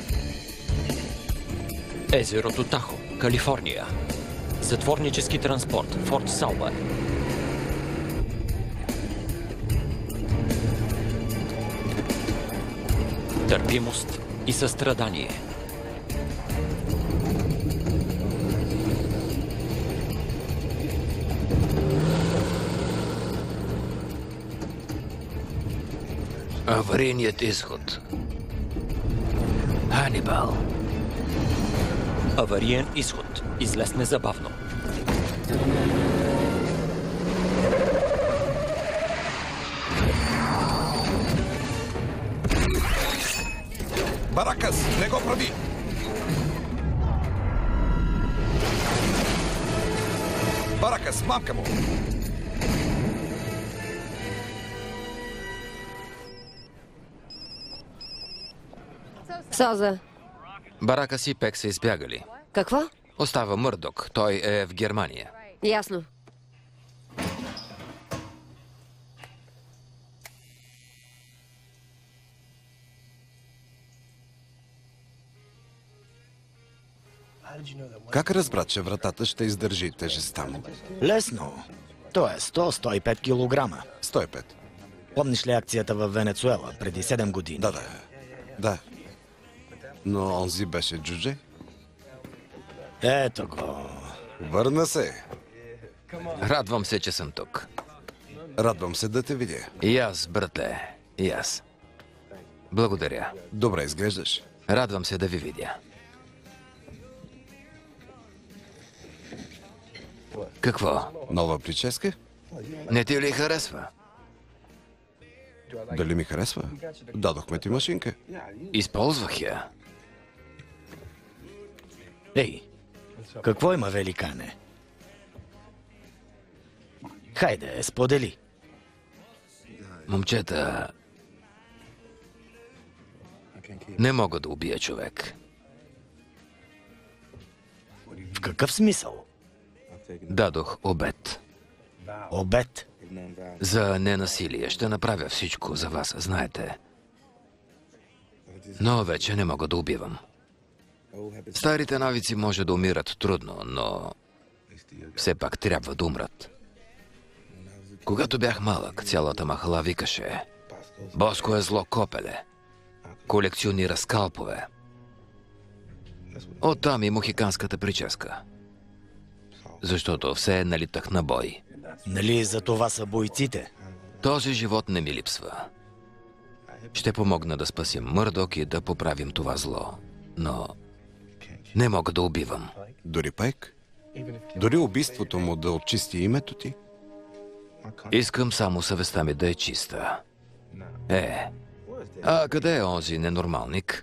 Езерото Тахо, Калифорния. Затворнически транспорт, Форт Саубър. Търпимост и състрадание. Аварийният изход. Ханибал. Авариен изход. Излез незабавно. Баракас, не го прави! Баракас, мамка му! Соза, Баракас и Пек са избягали. какво? Остава Мърдок. Той е в Германия. Ясно. Как разбра, че вратата ще издържи тежестта му? Лесно. То е сто до сто и пет килограма. сто и пет. Помниш ли акцията в Венецуела преди седем години? Да, да. Да. Но онзи беше джудже. Ето го. Върна се. Радвам се, че съм тук. Радвам се да те видя. И аз, братле. И аз. Благодаря. Добре изглеждаш. Радвам се да ви видя. Какво? Нова прическа? Не ти ли харесва? Дали ми харесва? Дадохме ти машинка. Използвах я. Ей, какво има, великане? Хайде, сподели. Момчета, не мога да убия човек. В какъв смисъл? Дадох обет. Обед. За ненасилие ще направя всичко за вас, знаете. Но вече не мога да убивам. Старите навици може да умират трудно, но все пак трябва да умрат. Когато бях малък, цялата махала викаше: Боско е зло копеле. Колекционира скалпове. Оттам и мохиканската прическа. Защото все налитах на бой. Нали за това са бойците? Този живот не ми липсва. Ще помогна да спасим Мърдок и да поправим това зло. Но не мога да убивам. Дори Пайк? Дори убийството му да очисти името ти? Искам само съвестта ми да е чиста. Е, а къде е онзи ненормалник?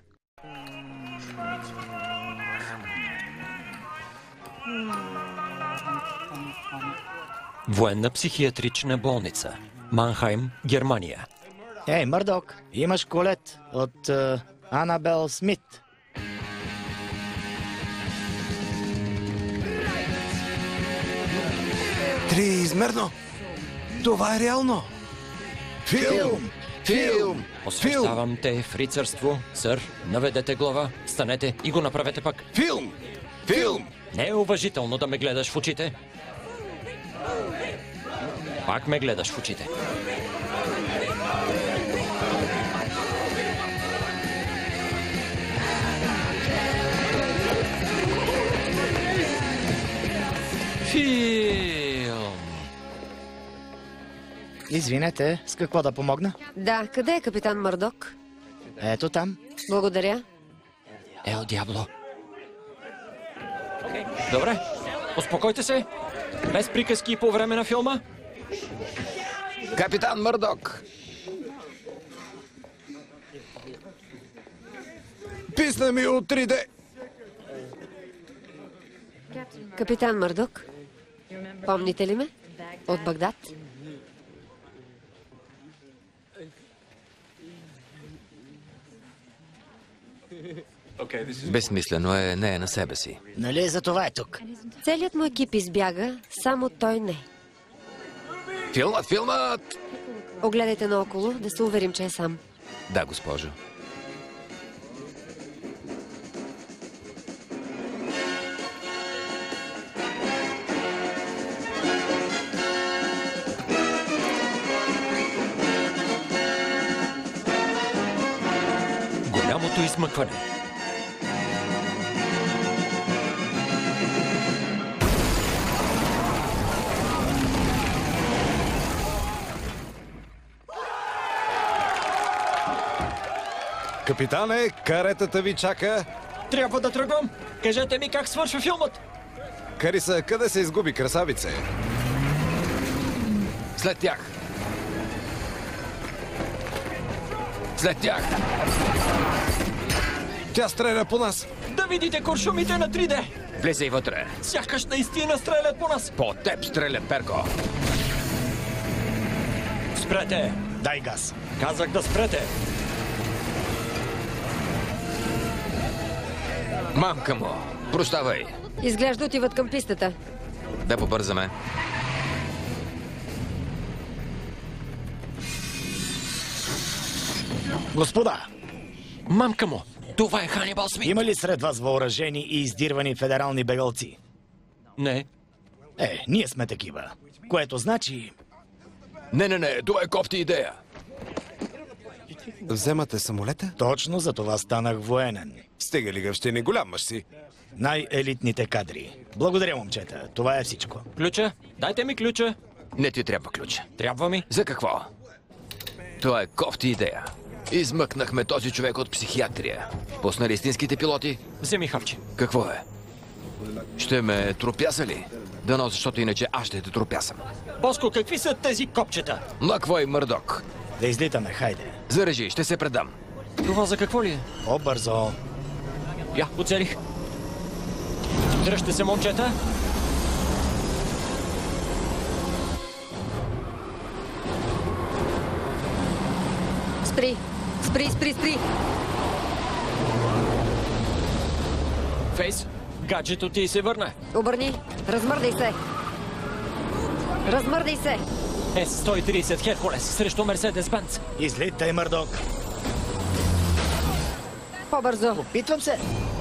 Военна психиатрична болница. Манхайм, Германия. Ей, Мърдок, имаш колет от е, Анабел Смит. Триизмерно! Това е реално! Филм! Филм! Посвещавам те в рицарство, сър. Наведете глава, станете и го направете пак. Филм! Филм! Не е уважително да ме гледаш в очите. Пак ме гледаш в очите. Филм! Извинете, с какво да помогна? Да, къде е капитан Мърдок? Ето там. Благодаря. Ел Диабло. Добре, успокойте се. Без приказки по време на филма. Капитан Мърдок! Писна ми от три Д! Капитан Мърдок? Помните ли ме? От Багдад? Безсмислено е, не е на себе си. Нали за това е тук? Целият му екип избяга, само той не. Филмът, филмът! Огледайте наоколо, да се уверим, че е сам. Да, госпожо. Голямото измъкване. Капитане, каретата ви чака. Трябва да тръгвам. Кажете ми как свършва филмът. Кариса, къде се изгуби красавице? След тях! След тях! Тя стреля по нас. Да видите куршумите на три Д. Влизай вътре! Сякаш наистина стрелят по нас. По теб стрелят, Перко! Спрете. Дай газ. Казах да спрете. Мамка му! Прощавай! Изглежда отиват към пистата. Да побързаме. Господа, Мамка му. Това е Ханибал Смит. има ли сред вас въоръжени и издирвани федерални бегалци? Не. Е, ние сме такива. Което значи... Не, не, не, това е кофти идея. Вземате самолета? Точно за това станах военен. Стига ли гъвщини, голям мъж си. Най-елитните кадри. Благодаря, момчета. Това е всичко. Ключа? Дайте ми ключа. Не ти трябва ключ. Трябва ми. За какво? Това е кофти идея. Измъкнахме този човек от психиатрия. Пуснали истинските пилоти? Вземи хапче. Какво е? Ще ме тропяса ли? Дано, защото иначе аз ще те тропясам. Боско, какви са тези копчета? Лаквой Мърдок. Да излитаме, хайде. Зарежи, ще се предам. Това за какво ли е? По-бързо. Я, оцелих. Дръжте се, момчета. Спри! Спри, спри, спри! Фейс, гаджето ти се върна. Обърни! Размърдай се! Размърдай се! Ес сто и тридесет Херкулес срещу Мерседес Бенц. Излитай, Мърдок. По-бързо! Опитвам се.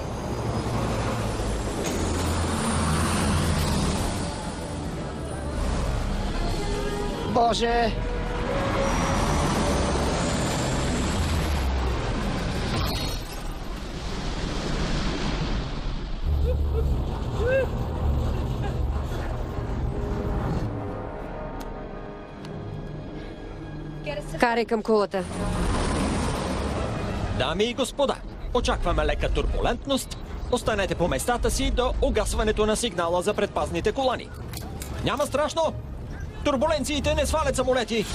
Боже! Карай към кулата. Дами и господа, очакваме лека турбулентност. Останете по местата си до угасването на сигнала за предпазните колани. Няма страшно! Турбуленциите не свалят самолети!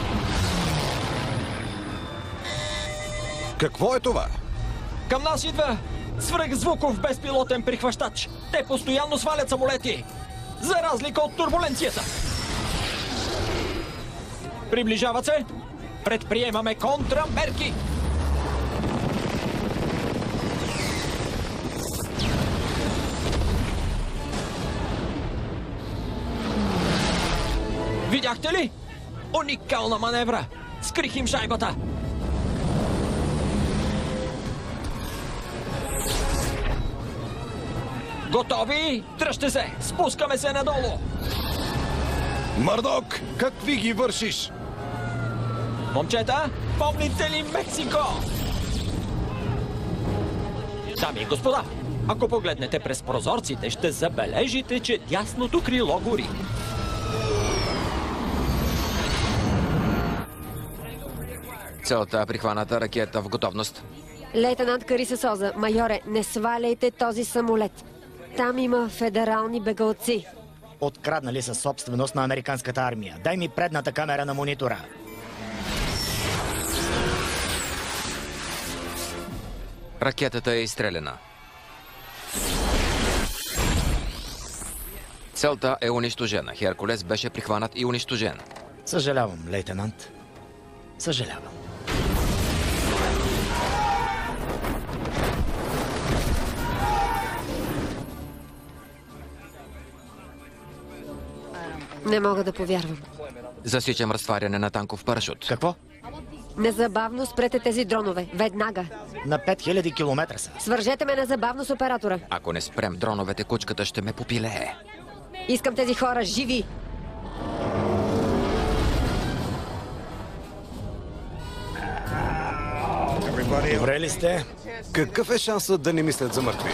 Какво е това? Към нас идва свръхзвуков безпилотен прихващач. Те постоянно свалят самолети, за разлика от турбуленцията. Приближават се. Предприемаме контрамерки. Видяхте ли? Уникална маневра. Скрих им шайбата. Готови? Дръжте се! Спускаме се надолу! Мърдок, какви ги вършиш? Момчета, помните ли Мексико? Дами и господа, ако погледнете през прозорците, ще забележите, че дясното крило гори. Целта прихваната, ракета в готовност. Лейтенант Кариса Соза, майоре, не сваляйте този самолет. Там има федерални бегалци. Откраднали са собственост на американската армия. Дай ми предната камера на монитора. Ракетата е изстреляна. Целта е унищожена. Херкулес беше прихванат и унищожен. Съжалявам, лейтенант. Съжалявам. Не мога да повярвам. Засичам разтваряне на танков парашут. Какво? Незабавно спрете тези дронове. Веднага. На пет хиляди километра са. Свържете ме незабавно с оператора. Ако не спрем дроновете, кучката ще ме попилее. Искам тези хора живи. Добре ли сте? Какъв е шансът да не мислят за мъртви?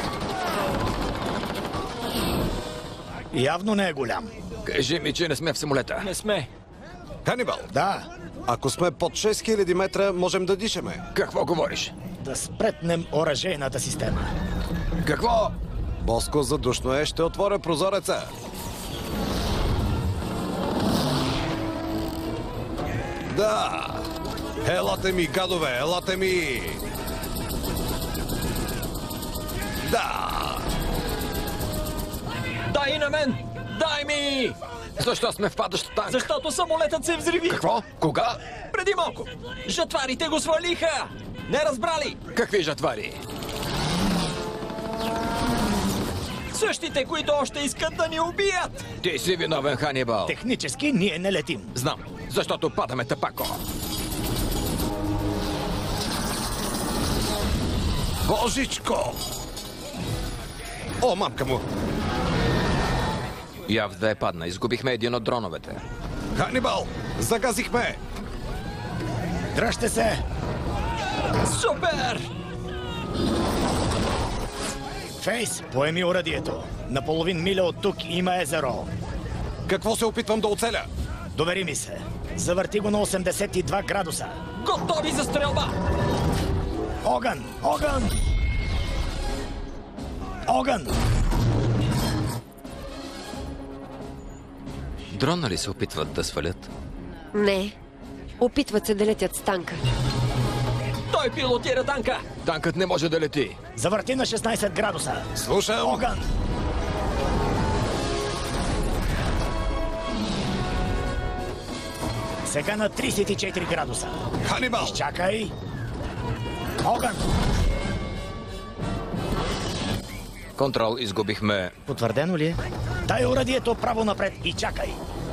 Явно не е голям. Кажи ми, че не сме в самолета. Не сме. Ханибал, Да, ако сме под шест хиляди метра, можем да дишаме. Какво говориш? да спретнем оръжейната система. Какво? Боско, задушно е, ще отворя прозореца. Да! Елате ми, гадове, елате ми! Да! Дай и на мен! Дай ми! Защо сме в падащ танк? Защото самолетът се взриви! Какво? Кога? Преди малко! Жатварите го свалиха! Не разбрали! Какви жатвари? Същите, които още искат да ни убият! Ти си виновен, Ханибал. Технически ние не летим. Знам, защото падаме тъпако. Божичко! О, мамка му! Яв да е падна. Изгубихме един от дроновете. Ханибал! Загазихме! Дръжте се! Супер! Фейс, поеми оръдието. На половин миля от тук има езеро. Какво се опитвам да оцеля? Довери ми се. Завърти го на осемдесет и два градуса. Готови за стрелба! Огън! Огън! Огън! Дрона ли се опитват да свалят? Не. Опитват се да летят с танка. Той пилотира танка! Танкът не може да лети. Завърти на шестнайсет градуса. Слушам. Огън! Сега на трийсет и четири градуса. Ханибал! Чакай! Огън! Контрол, изгубихме. Потвърдено ли е? Дай урадието право напред и чакай!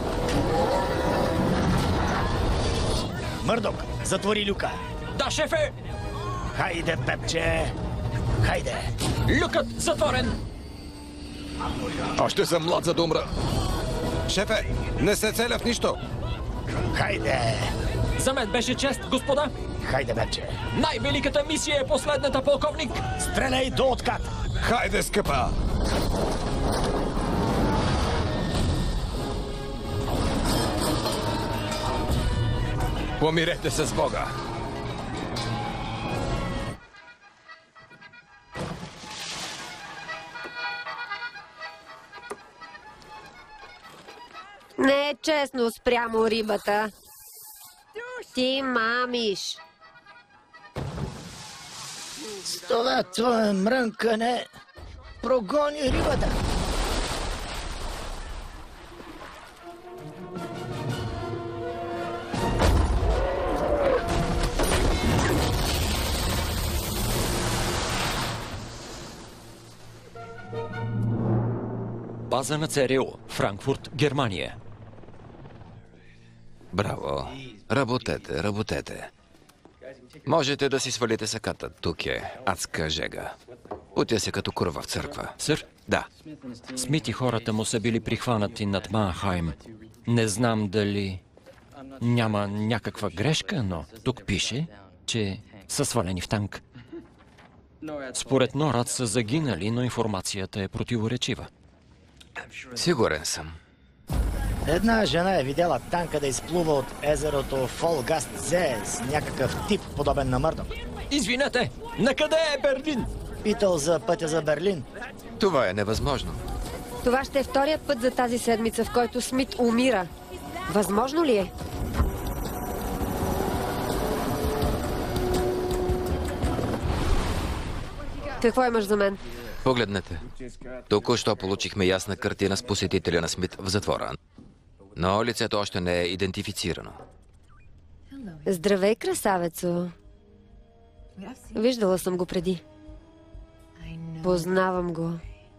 Мърдок, затвори люка. Да, шефе! Хайде, Пепче! Хайде! Люкът затворен! Още съм млад за да умра. Шефе, не се целя в нищо. Хайде! За мен беше чест, господа! Хайде, Пепче! Най-великата мисия е последната, полковник! Стреляй до откат! Хайде, скъпа! Помирете се с Бога. Не е честно спрямо рибата. Ти мамиш. С това твое мрънкане прогони рибата. База на ЦРУ, Франкфурт, Германия. Браво. Работете, работете. Можете да си свалите саката. Тук е адска жега. Путя се като курва в църква. Сър, Да. Смит и хората му са били прихванати над Манхайм. Не знам дали няма някаква грешка, но тук пише, че са свалени в танк. Според Норад са загинали, но информацията е противоречива. Сигурен съм. Една жена е видяла танка да изплува от езерото Фолгаст-Зе с някакъв тип, подобен на Мърдок. Извинете, накъде е Берлин? Питал за пътя за Берлин. Това е невъзможно. Това ще е вторият път за тази седмица, в който Смит умира. Възможно ли е? Какво имаш за мен? Погледнете. Току-що получихме ясна картина с посетителя на Смит в затвора. Но лицето още не е идентифицирано. Здравей, красавецо. Виждала съм го преди. Познавам го.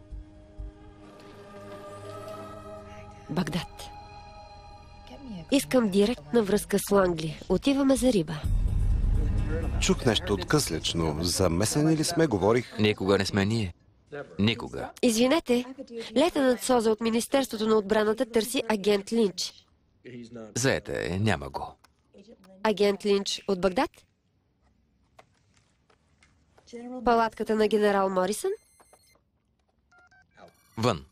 Багдад. Искам директна връзка с Лангли. Отиваме за риба. Чух нещо откъслечно. Замесени ли сме, говорих? Никога не сме ние. Никога. Извинете, лейтенант Соза от Министерството на отбраната търси агент Линч. Заете е, няма го. Агент Линч от Багдад? Палатката на генерал Морисън? Вън.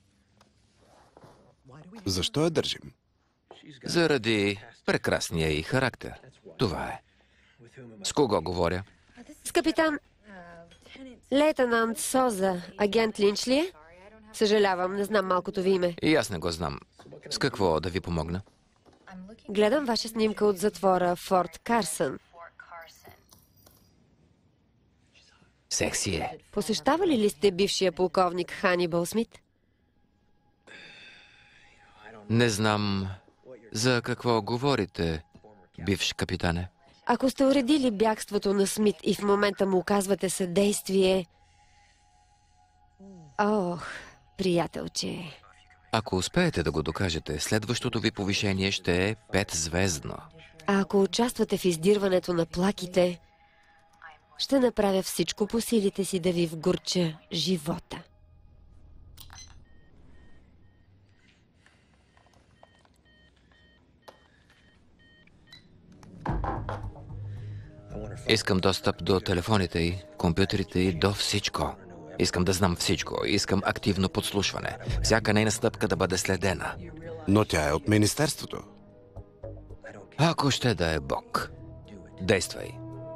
Защо я държим? Заради прекрасния й характер. Това е. С кого говоря? С капитан... Лейтенант Соза. Агент Линч ли е? Съжалявам, не знам малкото ви име. И аз не го знам. С какво да ви помогна? Гледам ваша снимка от затвора Форт Карсън. Секси е. Посещавали ли сте бившия полковник Ханибал Смит? Не знам за какво говорите, бивш капитане. Ако сте уредили бягството на Смит и в момента му оказвате съдействие... Ох, приятелче. Ако успеете да го докажете, следващото ви повишение ще е петзвездно. А ако участвате в издирването на плаките, ще направя всичко по силите си да ви вгорча живота. Искам достъп до телефоните и компютрите и до всичко. Искам да знам всичко. Искам активно подслушване. Всяка нейна стъпка да бъде следена. Но тя е от Министерството. Ако ще да е Бог. Действай.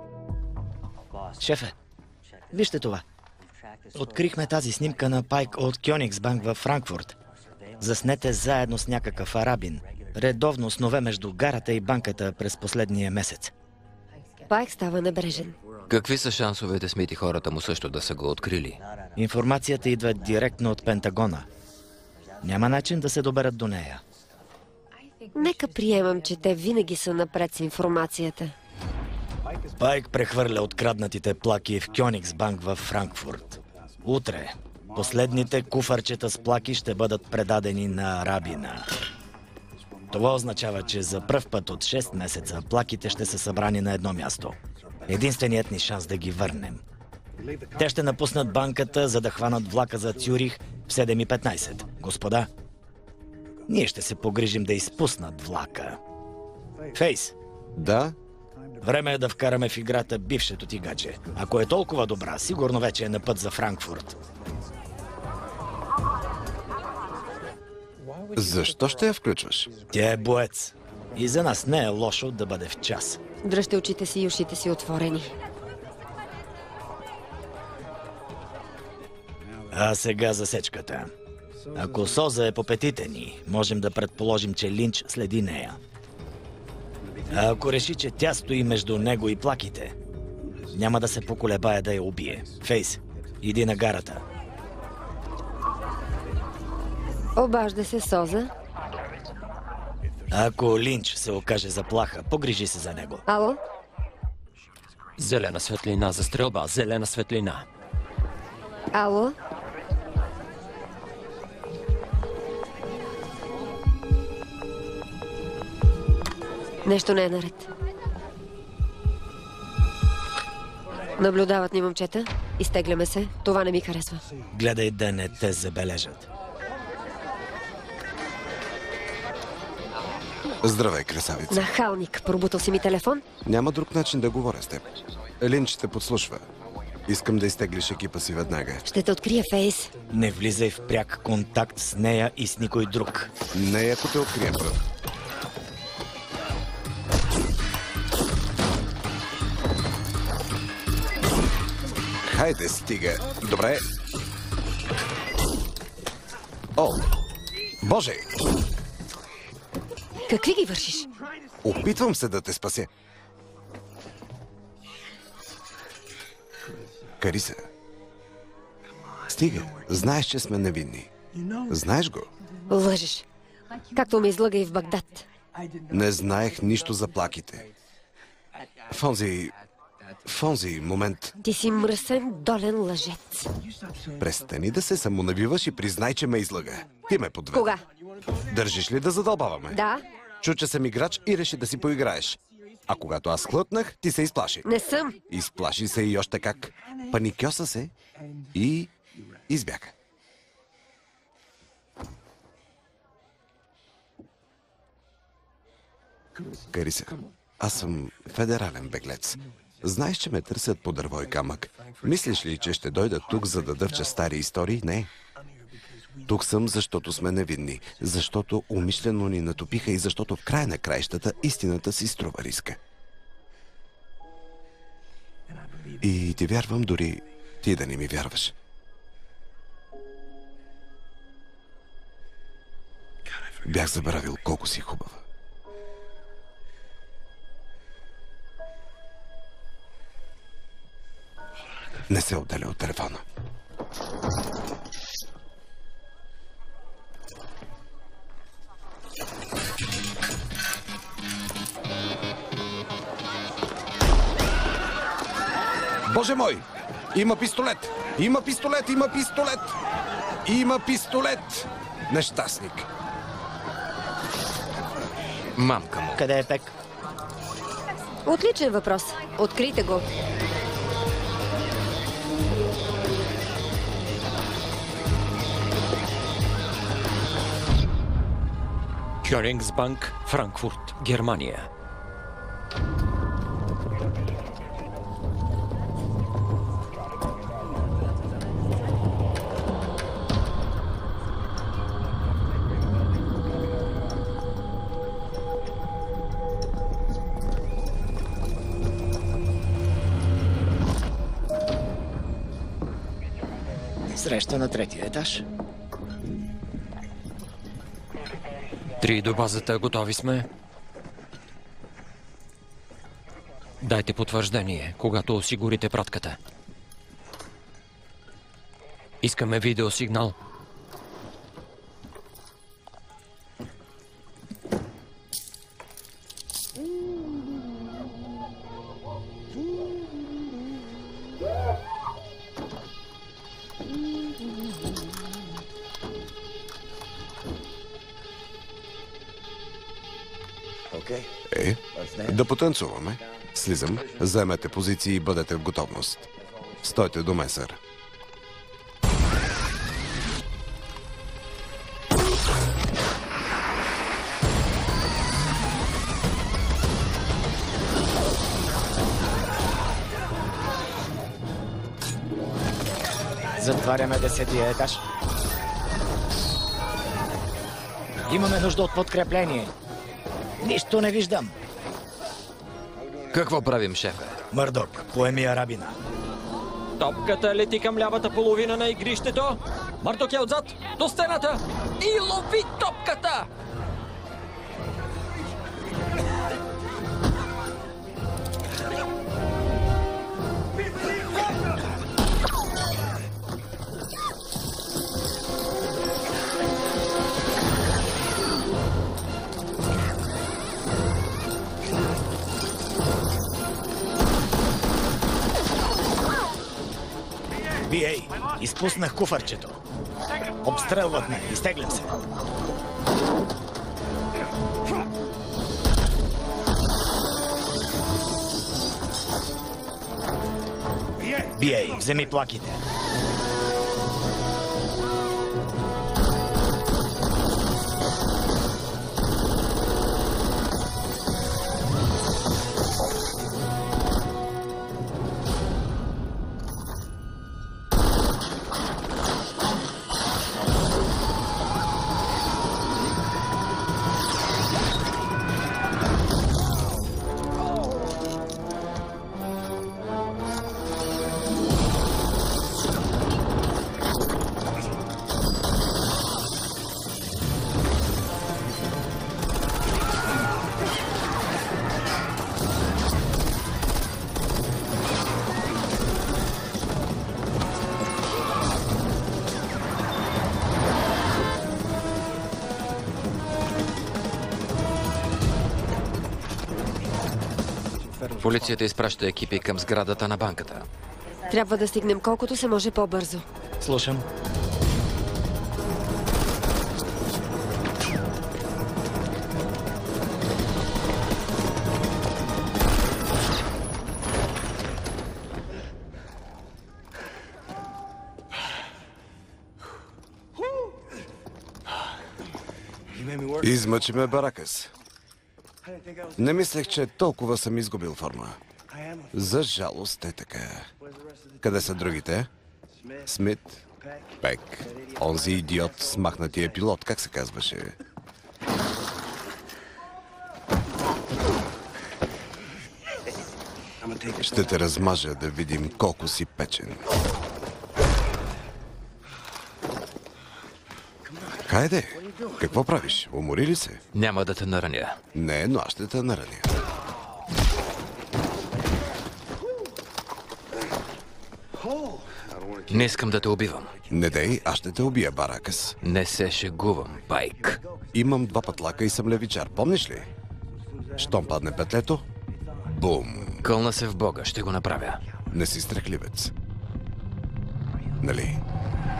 Шефе, вижте това. Открихме тази снимка на Пайк от Кьонигсбанк във Франкфурт. Заснете заедно с някакъв арабин. Редовно снове между гарата и банката през последния месец. Пайк става набрежен. Какви са шансовете Смит и хората му също да са го открили? Информацията идва директно от Пентагона. Няма начин да се доберат до нея. Нека приемам, че те винаги са напред с информацията. Пайк прехвърля откраднатите плаки в Кьонигсбанк във Франкфурт. Утре последните куфарчета с плаки ще бъдат предадени на арабина. Това означава, че за пръв път от шест месеца плаките ще са събрани на едно място. Единственият ни шанс да ги върнем. Те ще напуснат банката, за да хванат влака за Цюрих в седем и петнайсет. Господа, ние ще се погрижим да изпуснат влака. Фейс, Да? време е да вкараме в играта бившето ти гадже. Ако е толкова добра, сигурно вече е на път за Франкфурт. Защо ще я включваш? Тя е боец. И за нас не е лошо да бъде в час. Дръжте очите си и ушите си отворени. А сега засечката. Ако Соза е по петите ни, можем да предположим, че Линч следи нея. А ако реши, че тя стои между него и плаките, няма да се поколебае да я убие. Фейс, иди на гарата. Обажда се Соза. Ако Линч се окаже заплаха, погрижи се за него. Ало? Зелена светлина за стрелба, зелена светлина. Ало? Нещо не е наред. Наблюдават ни момчета. Изтегляме се. Това не ми харесва. Гледай да не те забележат. Здравей, красавица. Нахалник. Пробутал си ми телефон? Няма друг начин да говоря с теб. Линч те подслушва. Искам да изтеглиш екипа си веднага. Ще те открия, Фейс. Не влизай в пряк контакт с нея и с никой друг. Не, ако те открием пръв. Хайде, стига. Добре. О, Боже! Какви ги вършиш? Опитвам се да те спася. Кариса. Стига. Знаеш, че сме невинни. Знаеш го. Лъжеш. Както ме излъга и в Багдад. Не знаех нищо за плаките. В онзи... В онзи момент... Ти си мръсен, долен лъжец. Престани да се самонавиваш и признай, че ме излъга. Ти ме подведе. Кога? Държиш ли да задълбаваме? Да. Чу, че съм играч и реши да си поиграеш. А когато аз хлътнах, ти се изплаши. Не съм. Изплаши се и още как. Паникьоса се и избяга. Кариса, аз съм федерален беглец. Знаеш, че ме търсят по дърво и камък. Мислиш ли, че ще дойда тук, за да дъвча стари истории? Не. Тук съм, защото сме невинни, защото умишлено ни натопиха и защото в края на краищата истината си струва риска. И ти вярвам, дори ти да не ми вярваш. Бях забравил колко си хубава. Не се отделя от телефона. Боже мой! Има пистолет! Има пистолет! Има пистолет! Има пистолет! Нещастник! Мамка му. Къде е Пек? Отличен въпрос. Открийте го. Кьонигсбанк, Франкфурт, Германия. Среща на третия етаж. Три до базата, готови сме. Дайте потвърждение, когато осигурите пратката. Искаме видеосигнал. Е, да потанцуваме. Слизам, заемете позиции и бъдете в готовност. Стойте до мен, сър. Затваряме десетия етаж. Имаме нужда от подкрепление. Нищо не виждам. Какво правим, шефе? Мърдок, поеми арабина. Топката лети към лявата половина на игрището. Мърдок е отзад, до стената. И лови топката! Би Ей, изпуснах куфарчето. Обстрелват ме, изтеглям се. Би Ей, вземи плаките. Полицията изпраща екипи към сградата на банката. Трябва да стигнем колкото се може по-бързо. Слушам. Измъчи ме, Баракас. Не мислех, че толкова съм изгубил форма. За жалост е така. Къде са другите? Смит, Пек, онзи идиот с махнатия пилот, как се казваше? Ще те размажа да видим колко си печен. Хайде, какво правиш? Умори ли се? Няма да те нараня. Не, но аз ще те нараня. Не искам да те убивам. Не дей, аз ще те убия, Баракас. Не се шегувам, Пайк. Имам два пътлака и съм левичар, помниш ли? Щом падне петлето, бум. Кълна се в Бога, ще го направя. Не си страхливец. Нали?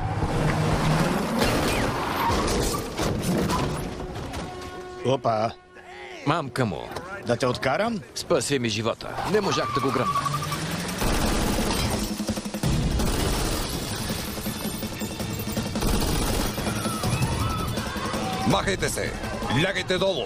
Опа, Мамка му, да те откарам? спаси ми живота. Не можах да го гръмна. Махайте се! Лягайте долу!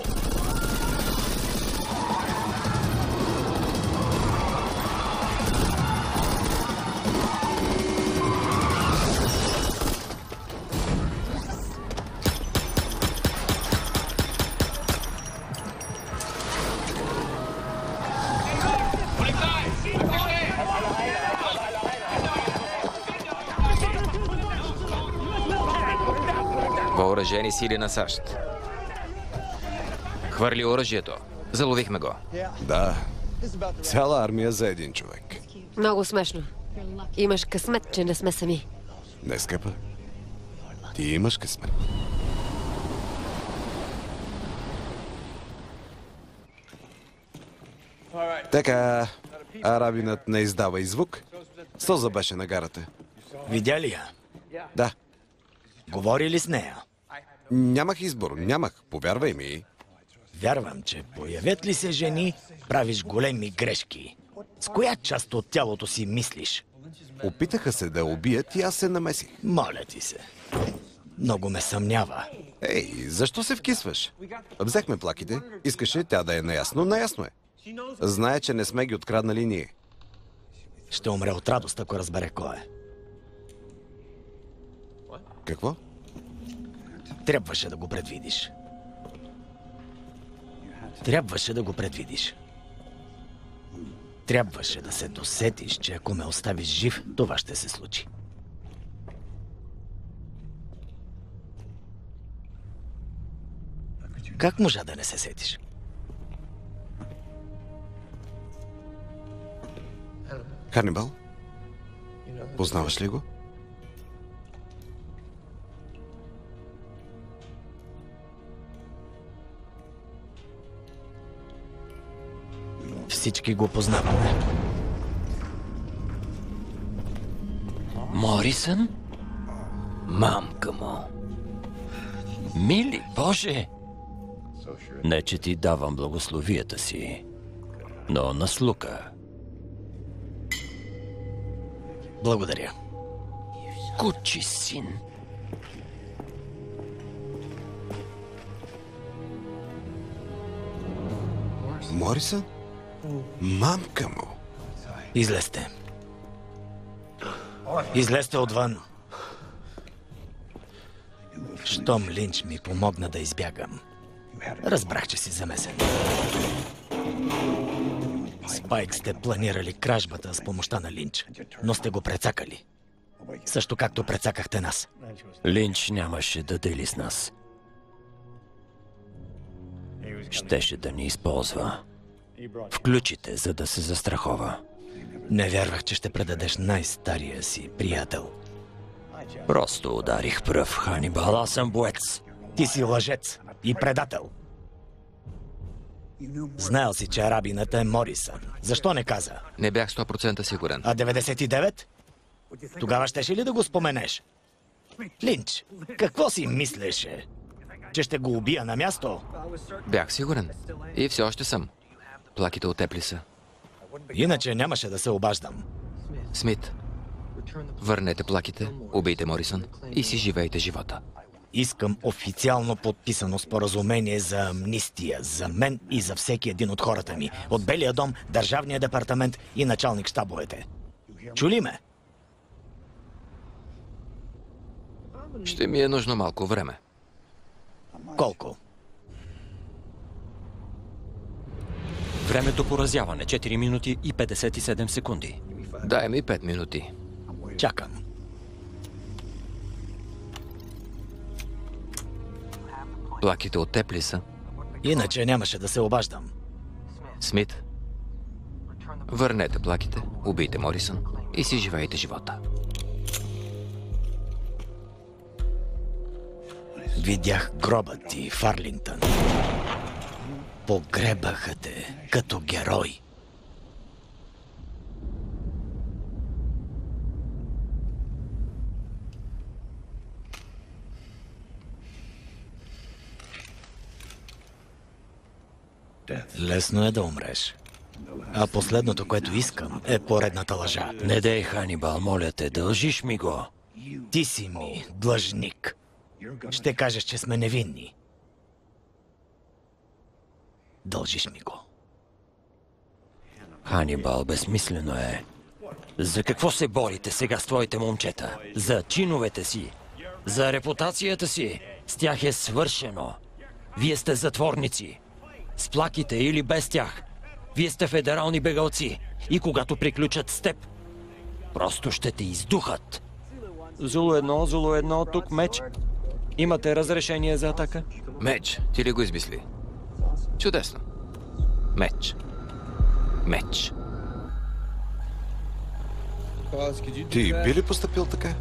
Въоръжени сили на САЩ. Хвърли оръжието. Заловихме го. Да. Цяла армия за един човек. Много смешно. Имаш късмет, че не сме сами. Не, скъпа. Ти имаш късмет. Така, арабинът не издава и звук. Соза беше на гарата. Видя ли я? Да. Говори ли с нея? Нямах избор, нямах. Повярвай ми. Вярвам, че появят ли се жени, правиш големи грешки. С коя част от тялото си мислиш? Опитаха се да убият и аз се намесих. Моля ти се. Много ме съмнява. Ей, защо се вкисваш? Взехме плаките. Искаше тя да е наясно. Наясно е. Знае, че не сме ги откраднали ние. Ще умре от радост, ако разбере кой е. Какво? Трябваше да го предвидиш. Трябваше да го предвидиш. Трябваше да се досетиш, че ако ме оставиш жив, това ще се случи. Как можа да не се сетиш? Ханибал? Познаваш ли го? Всички го познаваме. Морисън? Мамка му. Мили Боже! Не, че ти давам благословията си, но наслука. Благодаря. Кучи син. Морисън? Мамка му. Излезте. Излезте отвън. Щом Линч ми помогна да избягам, разбрах, че си замесен. Спайк сте планирали кражбата с помощта на Линч, но сте го прецакали. Също както прецакахте нас. Линч нямаше да дели с нас. Щеше да ни използва. Включите, за да се застрахова. Не вярвах, че ще предадеш най-стария си приятел. Просто ударих пръв, Ханибал. Аз съм боец. Ти си лъжец и предател. Знаел си, че арабинът е Морисън. Защо не каза? Не бях сто процента сигурен. А деветдесет и девет? Тогава щеше ли да го споменеш? Линч, какво си мислеше? Че ще го убия на място? Бях сигурен. И все още съм. Плаките отепли са. Иначе нямаше да се обаждам. Смит, върнете плаките, убийте Морисън и си живейте живота. Искам официално подписано споразумение за амнистия за мен и за всеки един от хората ми. От Белия дом, Държавния департамент и началник щабовете. Чули ме? Ще ми е нужно малко време. Колко? Времето по разяване четири минути и петдесет и седем секунди. Дай ми пет минути. Чакам. Плаките оттепли са. Иначе нямаше да се обаждам. Смит, върнете плаките, убийте Морисън и си живейте живота. Видях гроба ти в Арлингтън. Погребаха те като герой. Лесно е да умреш. А последното, което искам, е поредната лъжа. Не дей, Ханибал, моля те, дължиш ми го. Ти си ми длъжник. Ще кажеш, че сме невинни. Дължиш ми го. Ханибал, безсмислено е. За какво се борите сега с твоите момчета? За чиновете си? За репутацията си? С тях е свършено. Вие сте затворници. С плаките или без тях. Вие сте федерални бегалци. И когато приключат с теб, просто ще те издухат. Зулу едно, Зулу едно, тук меч. Имате разрешение за атака? Меч, ти ли го измисли? Чудесно. Меч. Меч. Ти би ли поступил така?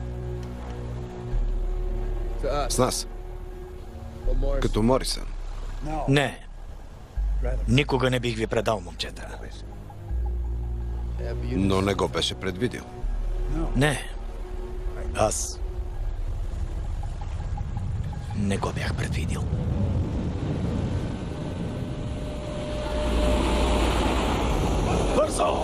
С нас? Като Морисън? Не. Никога не бих ви предал, момчета. Но не го беше предвидил. Не. Аз не го бях предвидил. Бързо!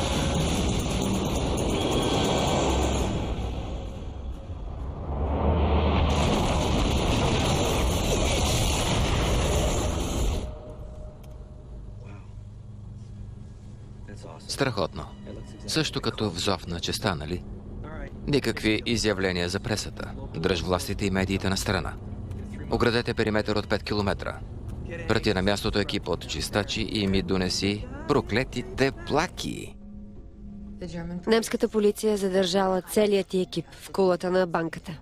Страхотно. Също като в зов на честа, нали? Никакви изявления за пресата. Дръж властите и медиите на страна. Оградете периметър от пет километра. Прати на мястото екип от чистачи и ми донеси проклетите плаки. Немската полиция е задържала целият ти екип в кулата на банката.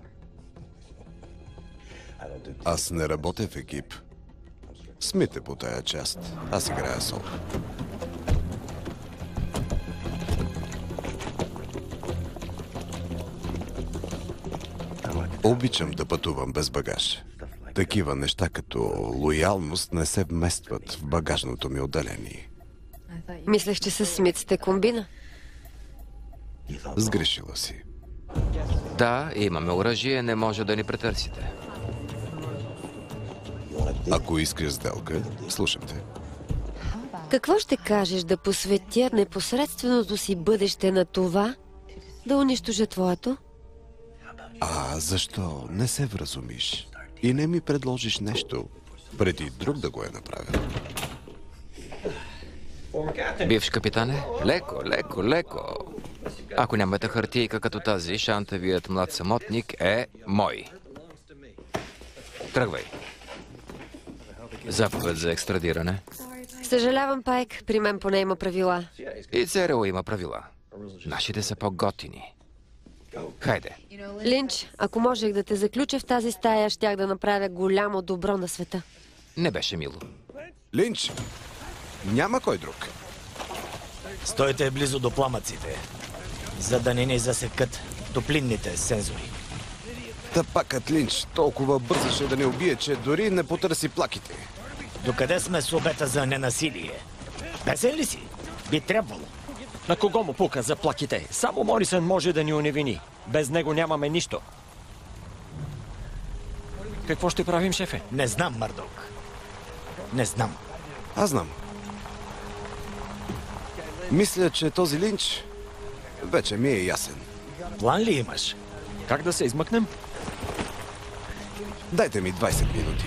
Аз не работя в екип. Смите по тая част. Аз играя соло. Обичам да пътувам без багаж. Такива неща като лоялност не се вместват в багажното ми отделение. Мислех, че с Смит сте комбина. Сгрешила си. Да, имаме оръжие, не може да ни претърсите. Ако искаш сделка, слушам те. Какво ще кажеш да посветя непосредственото си бъдеще на това, да унищожа твоето? А защо не се вразумиш и не ми предложиш нещо, преди друг да го е направил? Бивш капитане, леко, леко, леко. Ако нямате хартийка като тази, шантавият млад самотник е мой. Тръгвай. Заповед за екстрадиране. Съжалявам, Пайк, при мен поне има правила. И ЦРУ има правила. Нашите са по-готини. Хайде. Линч, ако можех да те заключа в тази стая, щях да направя голямо добро на света. Не беше мило. Линч! Няма кой друг. Стойте близо до пламъците, за да не ни засекат топлинните сензори. Тъпакът Линч толкова бързаше да не убие, че дори не потърси плаките. Докъде сме с обета за ненасилие? Песен ли си? Би трябвало. На кого му пука за плаките? Само Морисън може да ни уневини. Без него нямаме нищо. Какво ще правим, шефе? Не знам, Мърдок. Не знам. Аз знам. Мисля, че този Линч вече ми е ясен. План ли имаш? Как да се измъкнем? Дайте ми двайсет минути.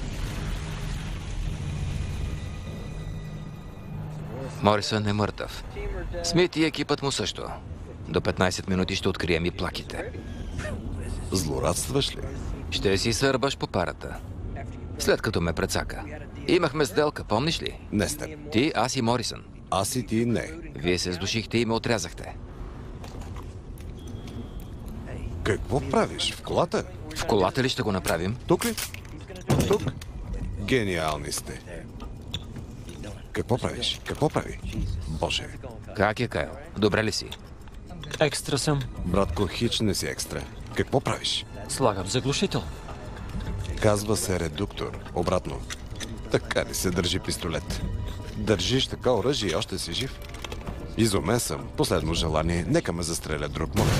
Морисън е мъртъв. Смит и екипът му също. До петнайсет минути ще открием и плаките. Злорадстваш ли? Ще си сърбаш по парата. След като ме прецака. Имахме сделка, помниш ли? Не с теб. Ти, аз и Морисън. Аз и ти не. Вие се сдушихте и ме отрязахте. Какво правиш? В колата? В колата ли ще го направим? Тук ли? Тук? Гениални сте. Какво правиш? Какво прави? Боже. Как е, Кайл? Добре ли си? Екстра съм. Братко, хич не си екстра. Какво правиш? Слагам заглушител. Казва се редуктор. Обратно. Така ли се държи пистолет? Държиш така оръжие и още си жив? Изумен съм. Последно желание. Нека ме застреля друг момент.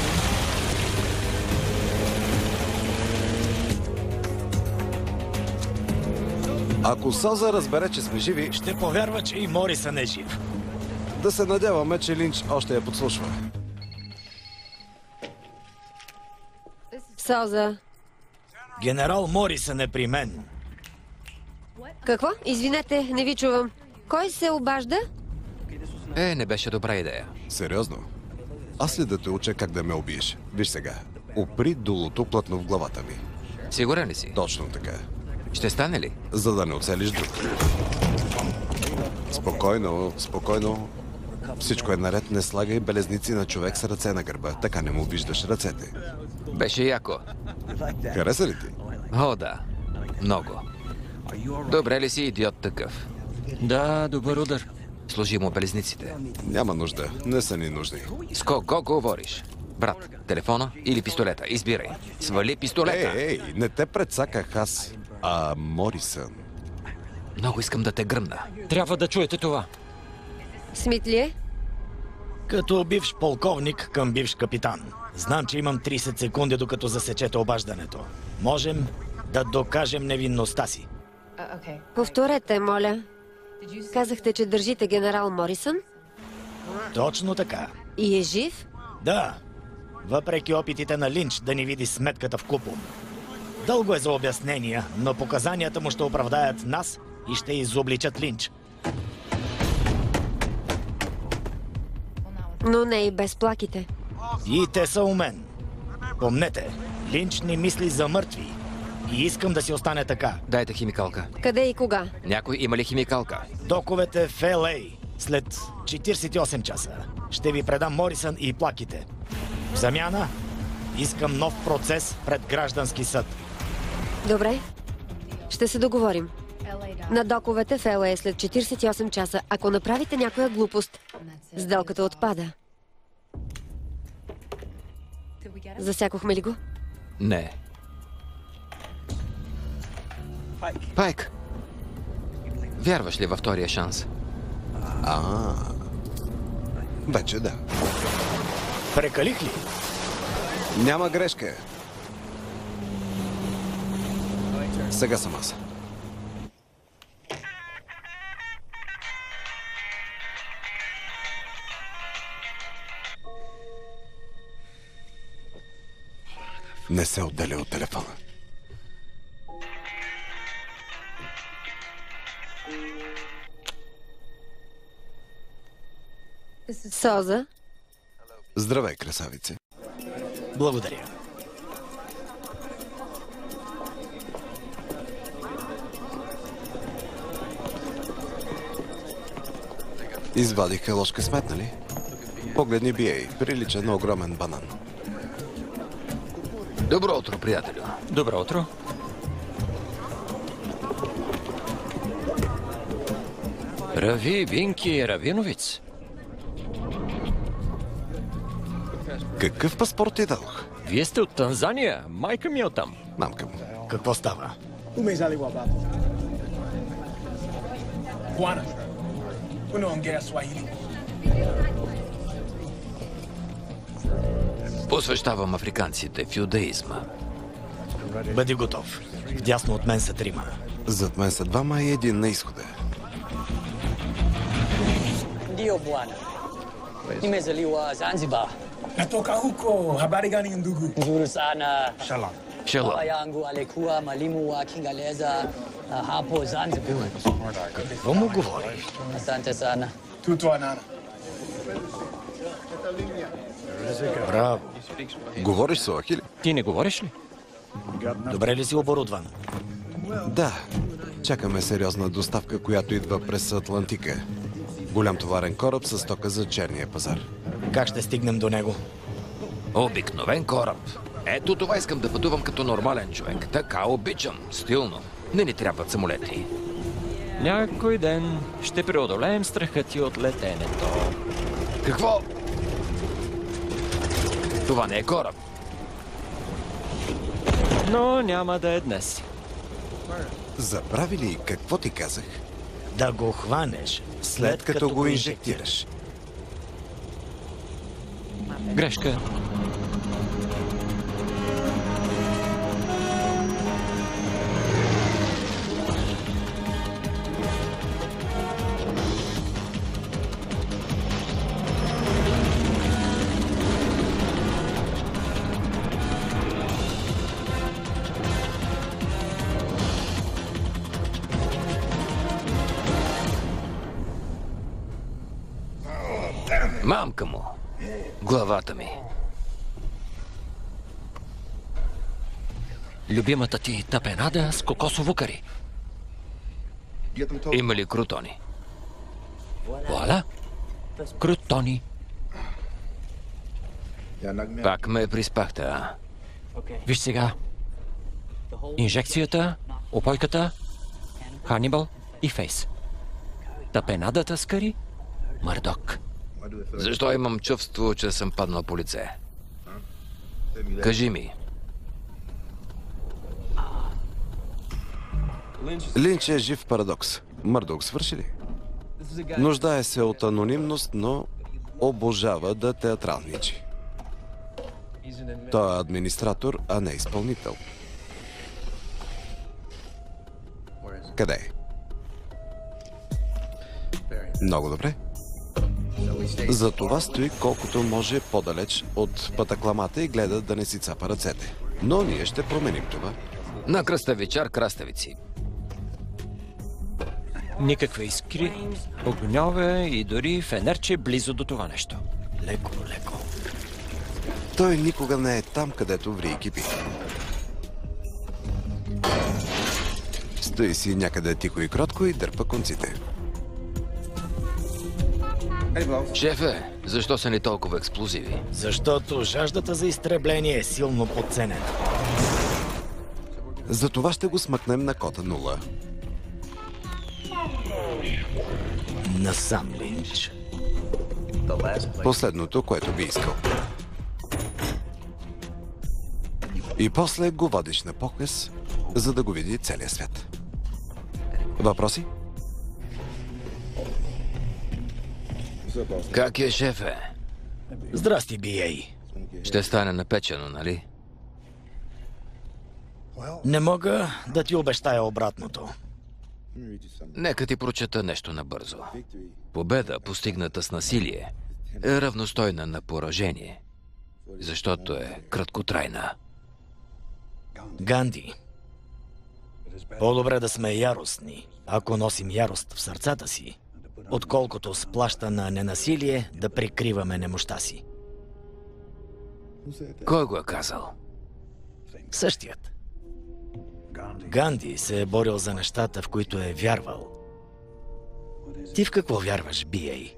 Ако Соза разбере, че сме живи, Ще повярва, че и Морисън е жив. да се надяваме, че Линч още я подслушва. Соза. Генерал Морисън е при мен. Какво? Извинете, не ви чувам. Кой се обажда? Е, не беше добра идея. Сериозно? Аз ли да те уча как да ме убиеш? Виж сега. Опри дулото плътно в главата ми. Сигурен ли си? Точно така. Ще стане ли? За да не оцелиш друг. Спокойно, спокойно. Всичко е наред, не слагай белезници на човек с ръце на гърба, така не му виждаш ръцете. Беше яко. Хареса ли ти? О, да. Много. Добре ли си идиот такъв? Да, добър удар. Служи му белезниците. Няма нужда, не са ни нужни. С кого говориш? Брат, телефона или пистолета? Избирай. Свали пистолета. Ей, ей, не те предсаках аз, а Морисън. Много искам да те гръмна. Трябва да чуете това. Смит ли е? Като бивш полковник към бивш капитан. Знам, че имам трийсет секунди, докато засечете обаждането. Можем да докажем невинността си. Повторете, моля. Казахте, че държите генерал Морисън? Точно така. И е жив? Да. Въпреки опитите на Линч да ни види сметката в купо. Дълго е за обяснения, но показанията му ще оправдаят нас и ще изобличат Линч. Но не и без плаките. И те са у мен. Помнете, Линч ни мисли за мъртви. И искам да си остане така. Дайте химикалка. Къде и кога? Някой има ли химикалка? Доковете в Ел Ей след четирийсет и осем часа. Ще ви предам Морисън и плаките. В замяна искам нов процес пред граждански съд. Добре. Ще се договорим. На доковете в Ел Ей след четирийсет и осем часа. Ако направите някоя глупост, сделката отпада. Засякохме ли го? Не. Пайк, вярваш ли във втория шанс? А, вече да. Прекалих ли? Няма грешка. Сега съм аз. Не се отделя от телефона. Соза? Здравей, красавице. Благодаря. Извадиха ложка смет, нали? Погледни би ей, прилича на огромен банан. Добро утро, приятелю. Добро утро. Рави Винки Равиновиц. Какъв паспорт ти дадох? Вие сте от Танзания. Майка ми е оттам. Мамка му. Какво става? Umezaliwa baba. Bwana, unaongea Swahili? Посвещавам африканците в юдаизма. Бъди готов. Вдясно от мен са трима. Зад мен са двама и един на изхода. Ndio bwana. Nimezaliwa Zanzibar. Natoka huko. Habari gani ndugu? Nzuri sana. Shalom. Шалом. Baba yangu alikuwa mwalimu wa Kiingereza uh, hapo Zanzibar. Какво му говори? Asante sana. Tutu anana. Браво. Говориш суахили? Ти не говориш ли? Добре ли си оборудван? Да. Чакаме сериозна доставка, която идва през Атлантика. Голям товарен кораб с стока за черния пазар. Как ще стигнем до него? Обикновен кораб. Ето това искам да пътувам като нормален човек. Така обичам. Стилно. Не ни трябват самолети. Някой ден ще преодолеем страха ти от летенето. Какво? Това не е кораб. Но няма да е днес. Забрави ли какво ти казах? Да го хванеш, След като го инжектираш. Грешка. Мамка му. Главата ми. Любимата ти тапенада с кокосово кари. Има ли крутони? Вуаля. Крут, Тони. Пак ме приспахте, а? Виж сега. Инжекцията, опойката, Ханибал и Фейс. Тапенадата с Кари, Мърдок. Защо имам чувство, че съм паднал по лице? Кажи ми. Линч е жив парадокс. Мърдок свърши ли? Нуждае се от анонимност, но обожава да театралничи. Той е администратор, а не изпълнител. Къде е? Много добре. Затова стои колкото може по-далеч от патакламата и гледа да не си цапа ръцете. Но ние ще променим това. На кръставичар краставици. Никакви искри, огньове и дори фенерче близо до това нещо. Леко, леко. Той никога не е там, където ври и кипи. Стои си някъде тихо и кротко и дърпа конците. Шефе, защо са ни толкова експлозиви? Защото жаждата за изтребление е силно подценена. За това ще го смъкнем на кота нула. Насам, Линч. Последното, което би искал. И после го водиш на показ, за да го види целия свят. Въпроси? Как е, шефе? Здрасти, Би Ей. Ще стане напечено, нали? Не мога да ти обещая обратното. Нека ти прочета нещо набързо. Победа, постигната с насилие, е равностойна на поражение, защото е краткотрайна. Ганди. По-добре да сме яростни, ако носим ярост в сърцата си, отколкото с плаща на ненасилие да прикриваме немощта си. Кой го е казал? Същият. Ганди се е борил за нещата, в които е вярвал. Ти в какво вярваш, Би Ей?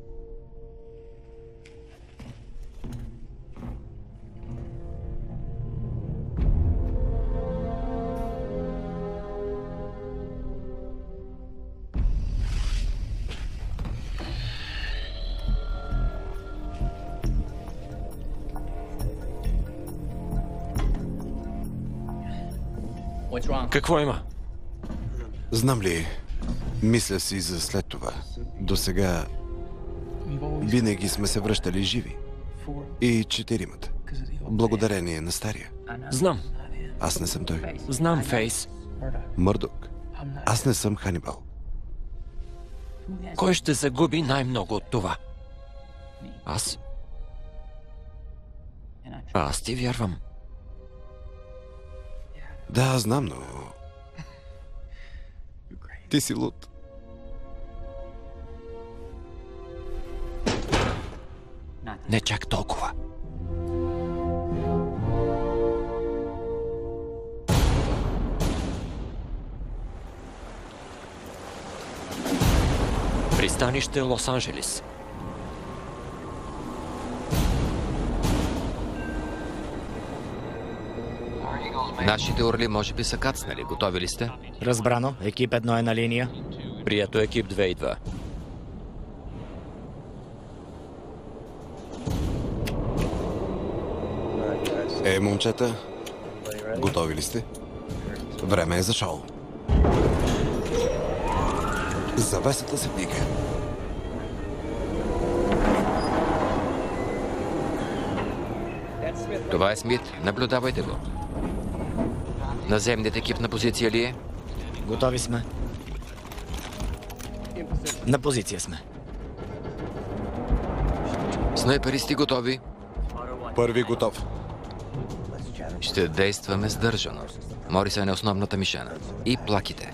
Какво има? Знам ли, мисля си за след това. До сега винаги сме се връщали живи. И четиримата. Благодарение на стария. Знам. Аз не съм той. Знам, Фейс. Мърдок. Аз не съм Ханибал. Кой ще загуби най-много от това? Аз? Аз ти вярвам. Да, знам, но... Ти си луд. Не чак толкова. Пристанище Лос-Анджелес. Нашите орли може би са кацнали. Готови ли сте? Разбрано. Екип едно е на линия. Прието, екип две и два. Е, момчета, готови ли сте? Време е за шоу. Завесата се вдига. Това е Смит. Наблюдавайте го. Наземният екип на позиция ли е? Готови сме. На позиция сме. Снайперисти готови? Първи готов. Ще действаме сдържано. Морисън е основната мишена. И плаките.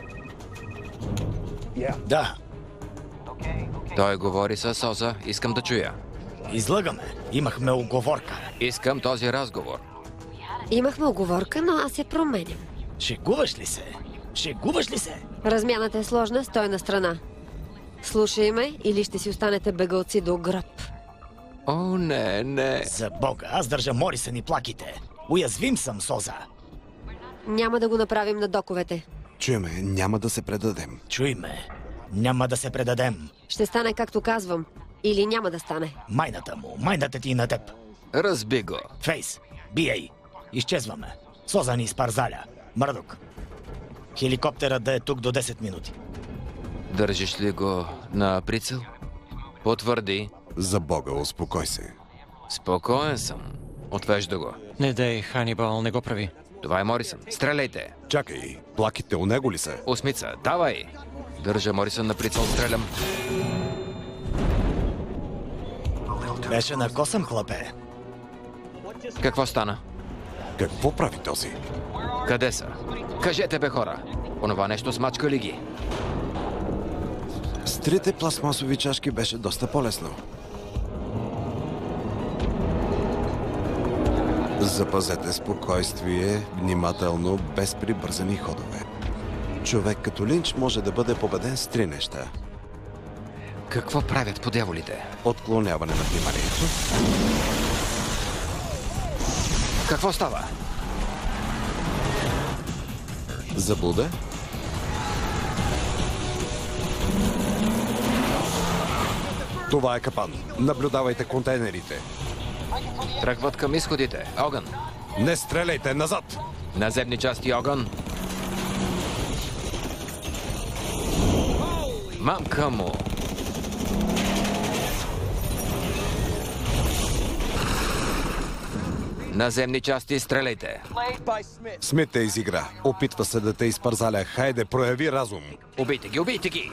Да. Той говори с Оза. Искам да чуя. Излъгаме. Имахме уговорка. Искам този разговор. Имахме уговорка, но аз я променям. Шегуваш ли се? Шегуваш ли се? Размяната е сложна, стой на страна. Слушай ме, или ще си останете бегълци до гръб. О, не, не. За Бога, аз държа Морисън и плаките. Уязвим съм, Соза. Няма да го направим на доковете. Чуеме, няма да се предадем. Чуй ме. Няма да се предадем. Ще стане както казвам. Или няма да стане. Майната му, майната ти и на теб. Разби го. Фейс, Би Ей, изчезваме. Соза ни изпарзаля. Мърдок. Хеликоптера да е тук до десет минути. Държиш ли го на прицел? Потвърди. За Бога, успокой се. Спокоен съм. Отвежда го. Не дай, Ханибал, не го прави. Това е Морисън. Стреляйте. Чакай, плаките у него ли са? Осмица, давай. Държа Морисън на прицел, стрелям. Беше на косъм, хлапе. Какво стана? Какво прави този? Къде са? Кажете, бе, хора. Онова нещо смачка ли ги? С трите пластмасови чашки беше доста по-лесно. Запазете спокойствие, внимателно, без прибързани ходове. Човек като Линч може да бъде победен с три неща. Какво правят по дяволите? Отклоняване на вниманието. Какво става? Заблуда. Това е капан. Наблюдавайте контейнерите. Тръгват към изходите. Огън. Не стреляйте! Назад! Наземни части огън. Мамка му. Наземни части, стреляйте. Смит те изигра. Опитва се да те изпързаля. Хайде, прояви разум. Убийте ги, убийте ги!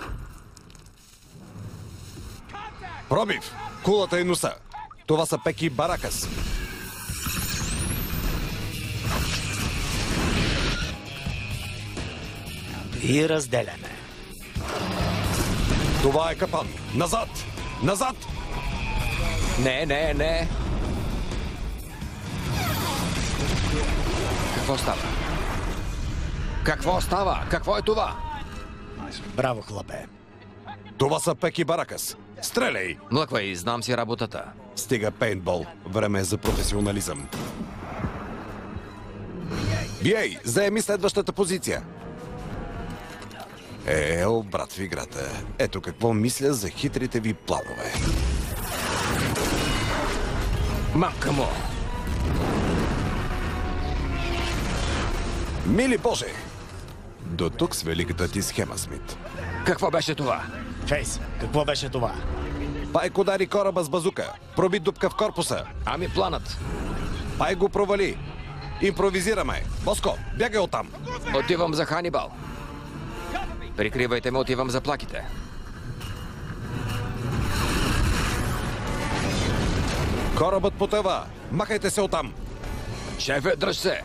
Пробив! Кулата и носа. Това са Пеки Баракас. И разделяне. Това е капан. Назад! Назад! Не, не, не. Какво става? Какво става? Какво е това? Браво, хлапе. Това са Пеки Баракас. Стреляй! Млъквай, знам си работата. Стига пейнтбол. Време е за професионализъм. Би Ей, заеми следващата позиция. Е, брат в играта. Ето какво мисля за хитрите ви планове. Мамка му! Мили Боже! До тук с великата ти схема, Смит. Какво беше това? Фейс, какво беше това? Пайк удари кораба с базука. Проби дупка в корпуса. Ами планът. Пай го провали. Импровизираме. Боско, бягай оттам. Отивам за Ханибал. Прикривайте ме, отивам за плаките. Корабът потъва. Махайте се оттам. Шефе, дръж се!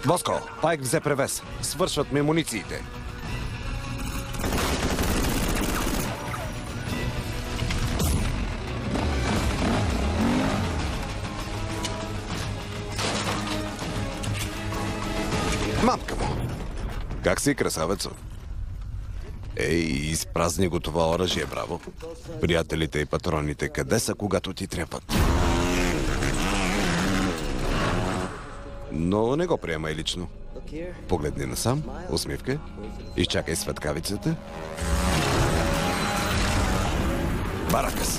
Боско, Пайк взе превес. Свършват ми мунициите. Мамка му! Как си, красавецо? Ей, изпразни го това оръжие, браво. Приятелите и патроните къде са, когато ти трябват? Но не го приемай лично. Погледни насам, усмивка, изчакай светкавицата. Баракас!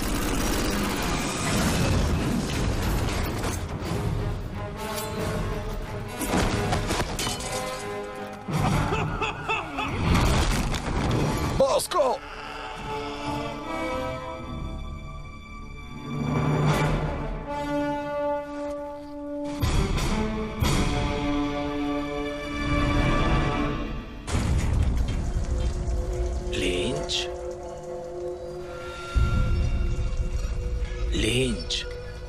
Боско! Линч. Линч.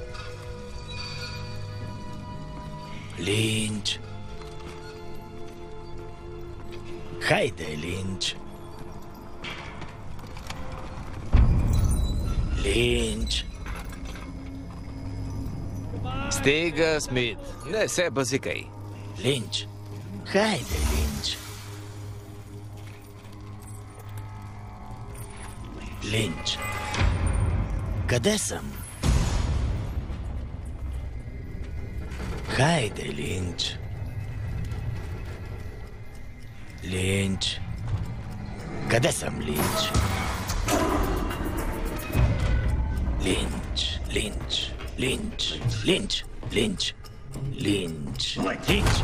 Линч. Хайде, Линч. Линч. Стига, Смит. Не се базикай. Линч. Хайде, Линч. Линч. Къде съм? Хайде, Линч. Линч. Къде съм, Линч? Линч, Линч, Линч, Линч, Линч, Линч, Линч.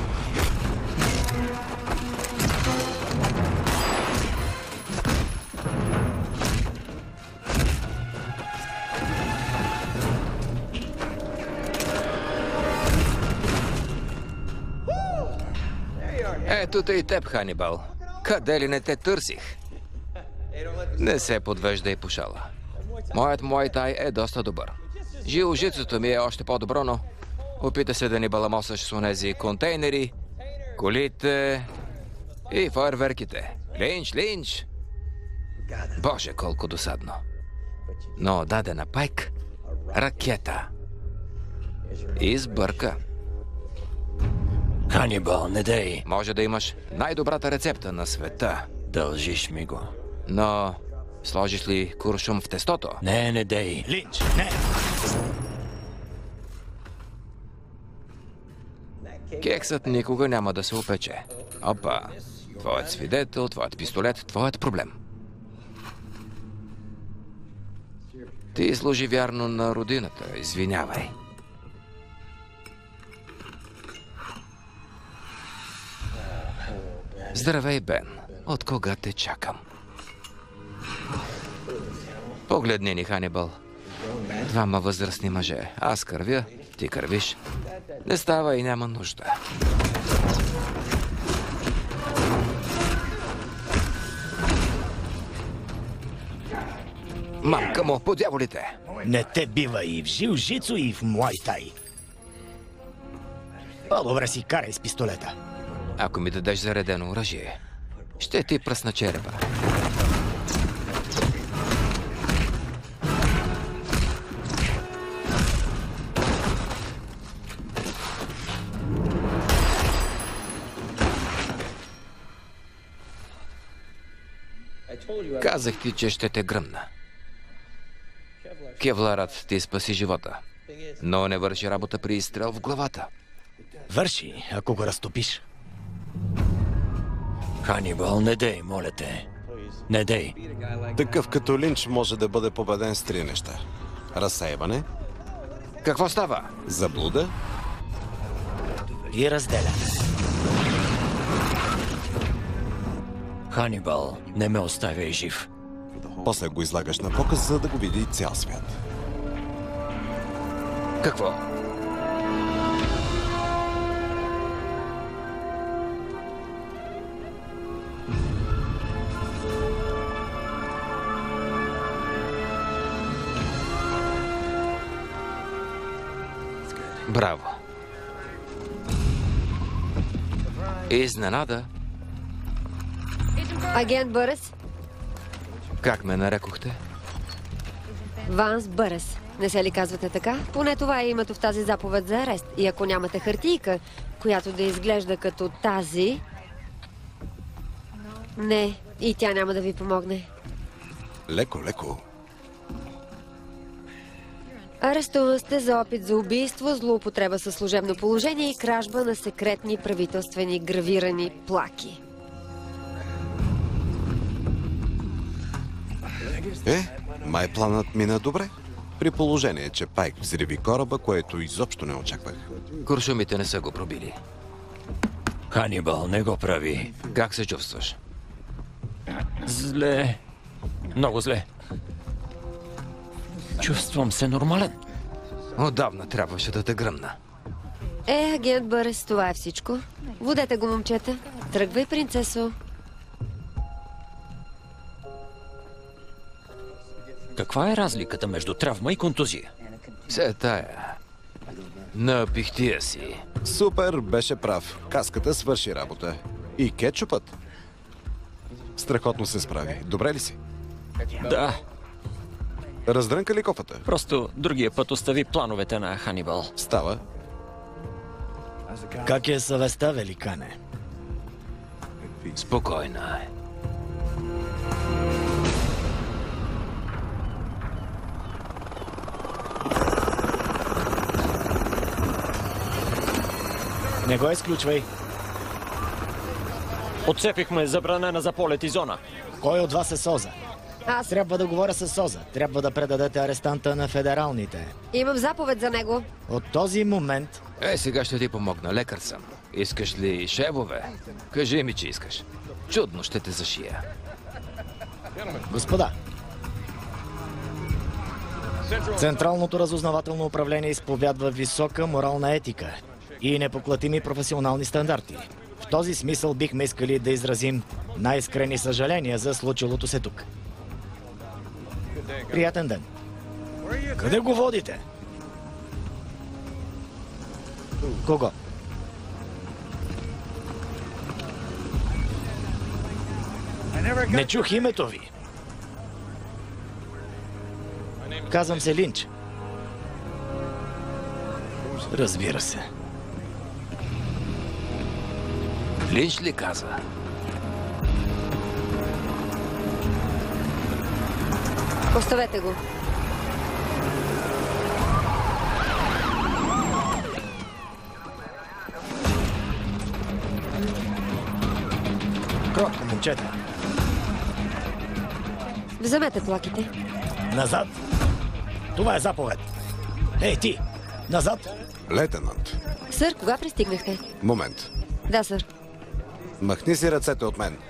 Ето те и теб, Ханибал. Къде ли не те търсих? Не се подвеждай по шала. Моят муай-тай е доста добър. Жилжицото ми е още по-добро, но опита се да ни баламосаш с онези контейнери, колите и фойерверките. Линч, Линч! Боже, колко досадно. Но даде на Пайк ракета. И сбърка. Ханибал, не дей. Може да имаш най-добрата рецепта на света. Дължиш ми го. Но сложиш ли куршум в тестото? Не, не дей. Линч, не! Кексът никога няма да се опече. Опа, твоят свидетел, твоят пистолет, твоят проблем. Ти служи вярно на родината, извинявай. Здравей, Бен. От кога те чакам? Погледни ни, Ханибал. Двама възрастни мъже. Аз кървя, ти кървиш. Не става и няма нужда. Мамка му, по дяволите! Не те бива и в жилжицу, и в муай-тай. По-добре си карай с пистолета. Ако ми дадеш заредено оръжие, ще ти пръсна черепа. Казах ти, че ще те гръмна. Кевларът ти спаси живота, но не върши работа при изстрел в главата. Върши, ако го разтопиш. Ханибал, не дей, моля те. Не дей. Такъв като Линч може да бъде победен с три неща. Разсейване, Какво става? заблуда И разделяне. Ханибал, не ме оставяй жив. После го излагаш на показ, за да го види цял свят. Какво? Браво. Изненада. Агент Бърс, Как ме нарекохте? Ванс Бърс. Не се ли казвате така? Поне това е името в тази заповед за арест. И ако нямате хартийка, която да изглежда като тази... Не, и тя няма да ви помогне. Леко, леко. Арестуван сте за опит за убийство, злоупотреба със служебно положение и кражба на секретни правителствени гравирани плаки. Е, май планът мина добре. При положение, че Пайк взриви кораба, което изобщо не очаквах. Куршумите не са го пробили. Ханибал, не го прави. Как се чувстваш? Зле. Много зле. Чувствам се нормален. Отдавна трябваше да те гръмна. Е, агент Бърс, това е всичко. Водете го, момчета. Тръгвай, принцесо. Каква е разликата между травма и контузия? Все тая. Напихтия си. Супер, беше прав. Каската свърши работа. И кетчупът. Страхотно се справи. Добре ли си? Да, Раздрънка ли кофата? просто другия път остави плановете на Ханибал. Става. Как е съвестта, великане? Спокойна е. Не го изключвай. Отцепихме забранена за полет и зона. Кой от вас е Соза? Аз Трябва да говоря с Соза. Трябва да предадете арестанта на федералните. имам заповед за него. От този момент... Е, сега ще ти помогна. Лекар съм. Искаш ли шевове? Кажи ми, че искаш. Чудно ще те зашия. Господа, Централното разузнавателно управление изповядва висока морална етика и непоклатими професионални стандарти. В този смисъл бихме искали да изразим най-искрени съжаления за случилото се тук. Приятен ден. Къде го водите? Кого? Не чух името ви. Казвам се Линч. Разбира се. Линч ли каза? Оставете го. Кротко, момчета. Вземете плаките. Назад. Това е заповед. Ей, ти! Назад! Лейтенант. Сър, кога пристигнахте? Момент. Да, сър. Махни си ръцете от мен.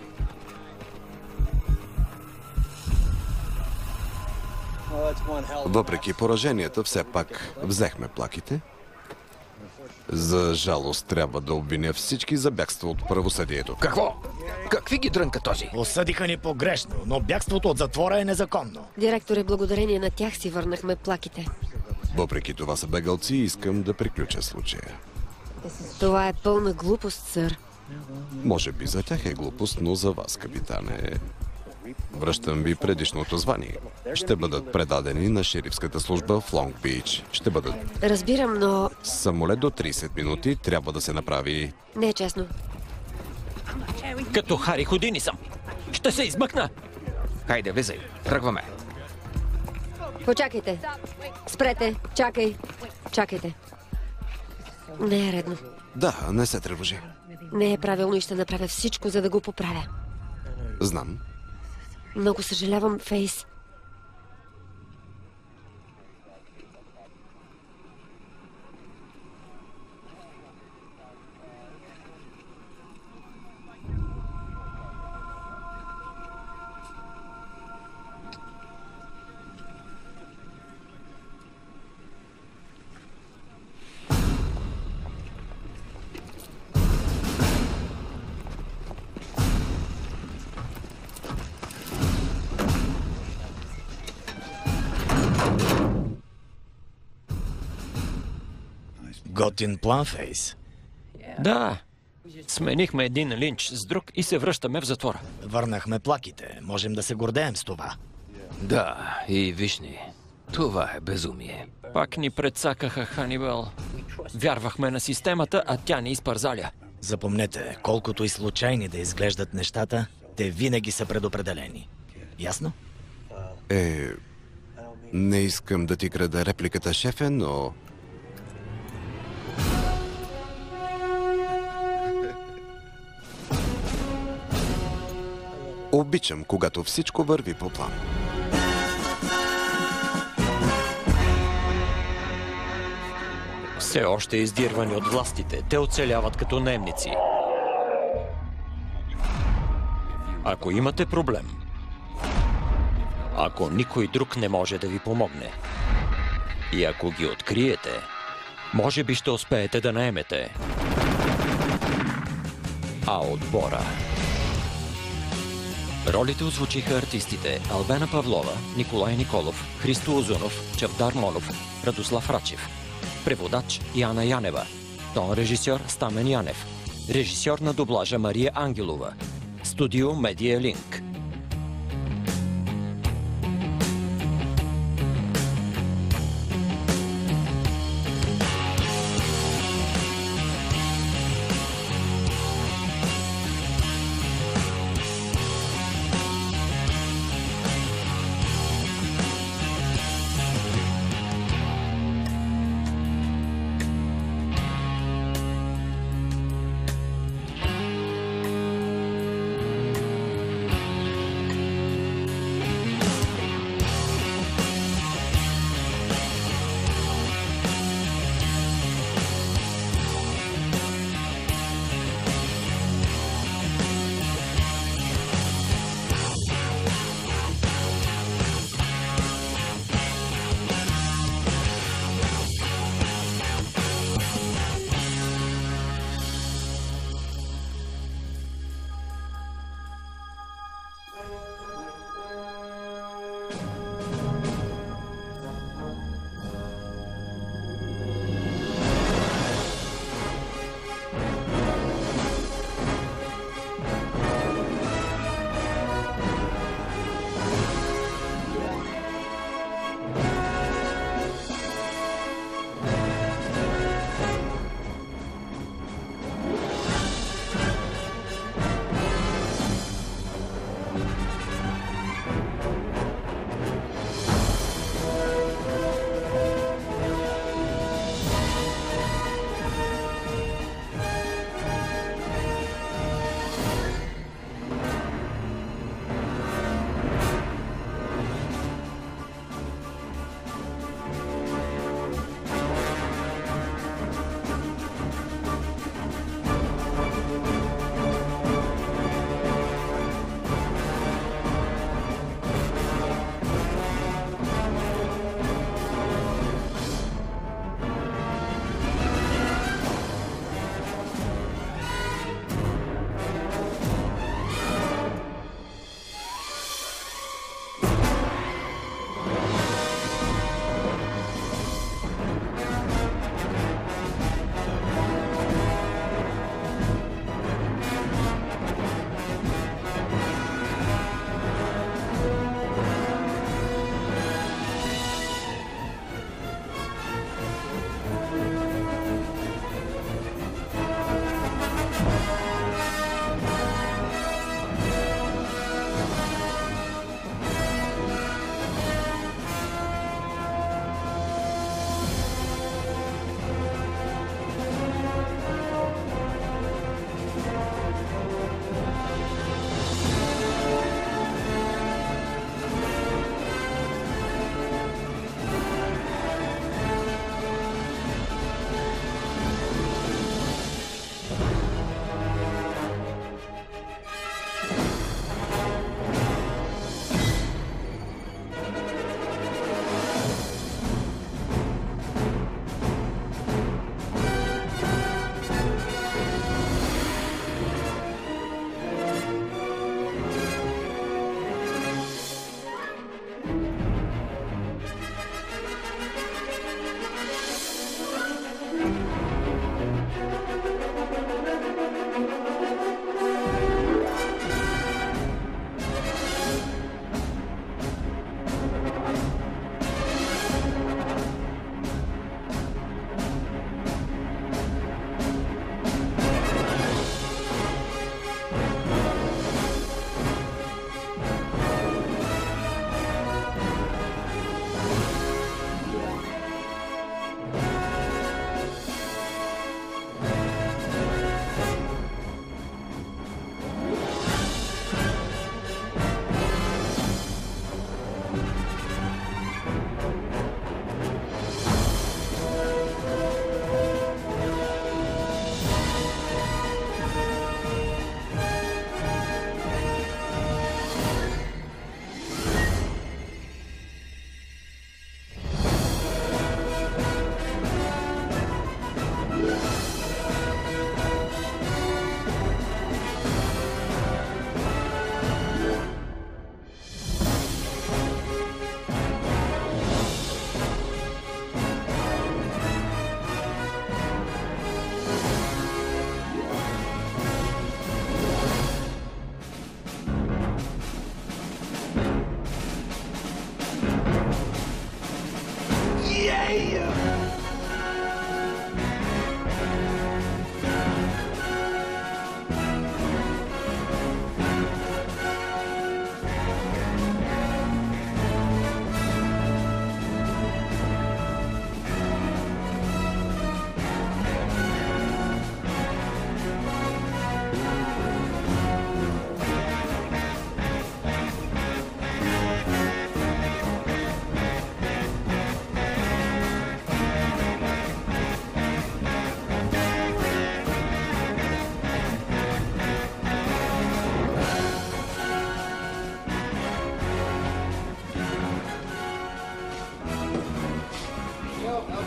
Въпреки пораженията, все пак взехме плаките. За жалост трябва да обвиня всички за бягство от правосъдието. Какво? Какви ги дрънка този? Осъдиха ни погрешно, но бягството от затвора е незаконно. Директоре, благодарение на тях си върнахме плаките. Въпреки това са бегалци и искам да приключа случая. Това е пълна глупост, сър. Може би за тях е глупост, но за вас, капитане, връщам ви предишното звание. Ще бъдат предадени на шерифската служба в Лонг Бич. Ще бъдат Разбирам, но самолет до трийсет минути. Трябва да се направи. не е честно. Като Хари Худини съм. Ще се измъкна. Хайде, влизай. Тръгваме. Почакайте. Спрете. Чакай. Чакайте. Не е редно. Да, не се тревожи. Не е правилно и ще направя всичко, за да го поправя. Знам. Много съжалявам, Фейс. Готин план, Фейс. Да, Сменихме един линч с друг и се връщаме в затвора. Върнахме плаките. Можем да се гордеем с това. Да, и виж ни. Това е безумие. Пак ни предсакаха, Ханибал. Вярвахме на системата, а тя ни изпързаля. Запомнете, колкото и случайни да изглеждат нещата, те винаги са предопределени. Ясно? Е, не искам да ти крада репликата, шефе, но... Обичам, когато всичко върви по план. Все още издирвани от властите, те оцеляват като наемници. Ако имате проблем, ако никой друг не може да ви помогне и ако ги откриете, може би ще успеете да наемете. А отбора... Ролите озвучиха артистите Албена Павлова, Николай Николов, Христо Озунов, Чавдар Монов, Радослав Рачев. Преводач Яна Янева. Тон режисьор Стамен Янев. Режисьор на дублажа Мария Ангелова. Студио Медиа Линк.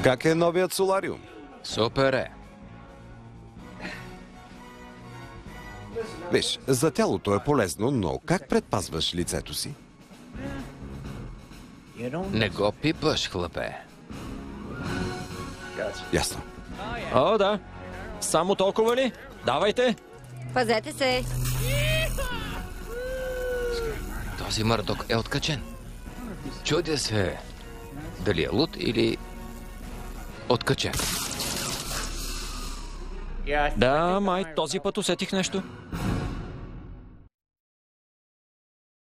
Как е новият солариум? Супер е. Виж, за тялото е полезно, но как предпазваш лицето си? Не го пипаш, хлапе. Ясно. О, да. Само толкова ли? Давайте. Пазете се! Този мърдок е откачен. Чудя се дали е луд или откачен. Да, май този път усетих нещо.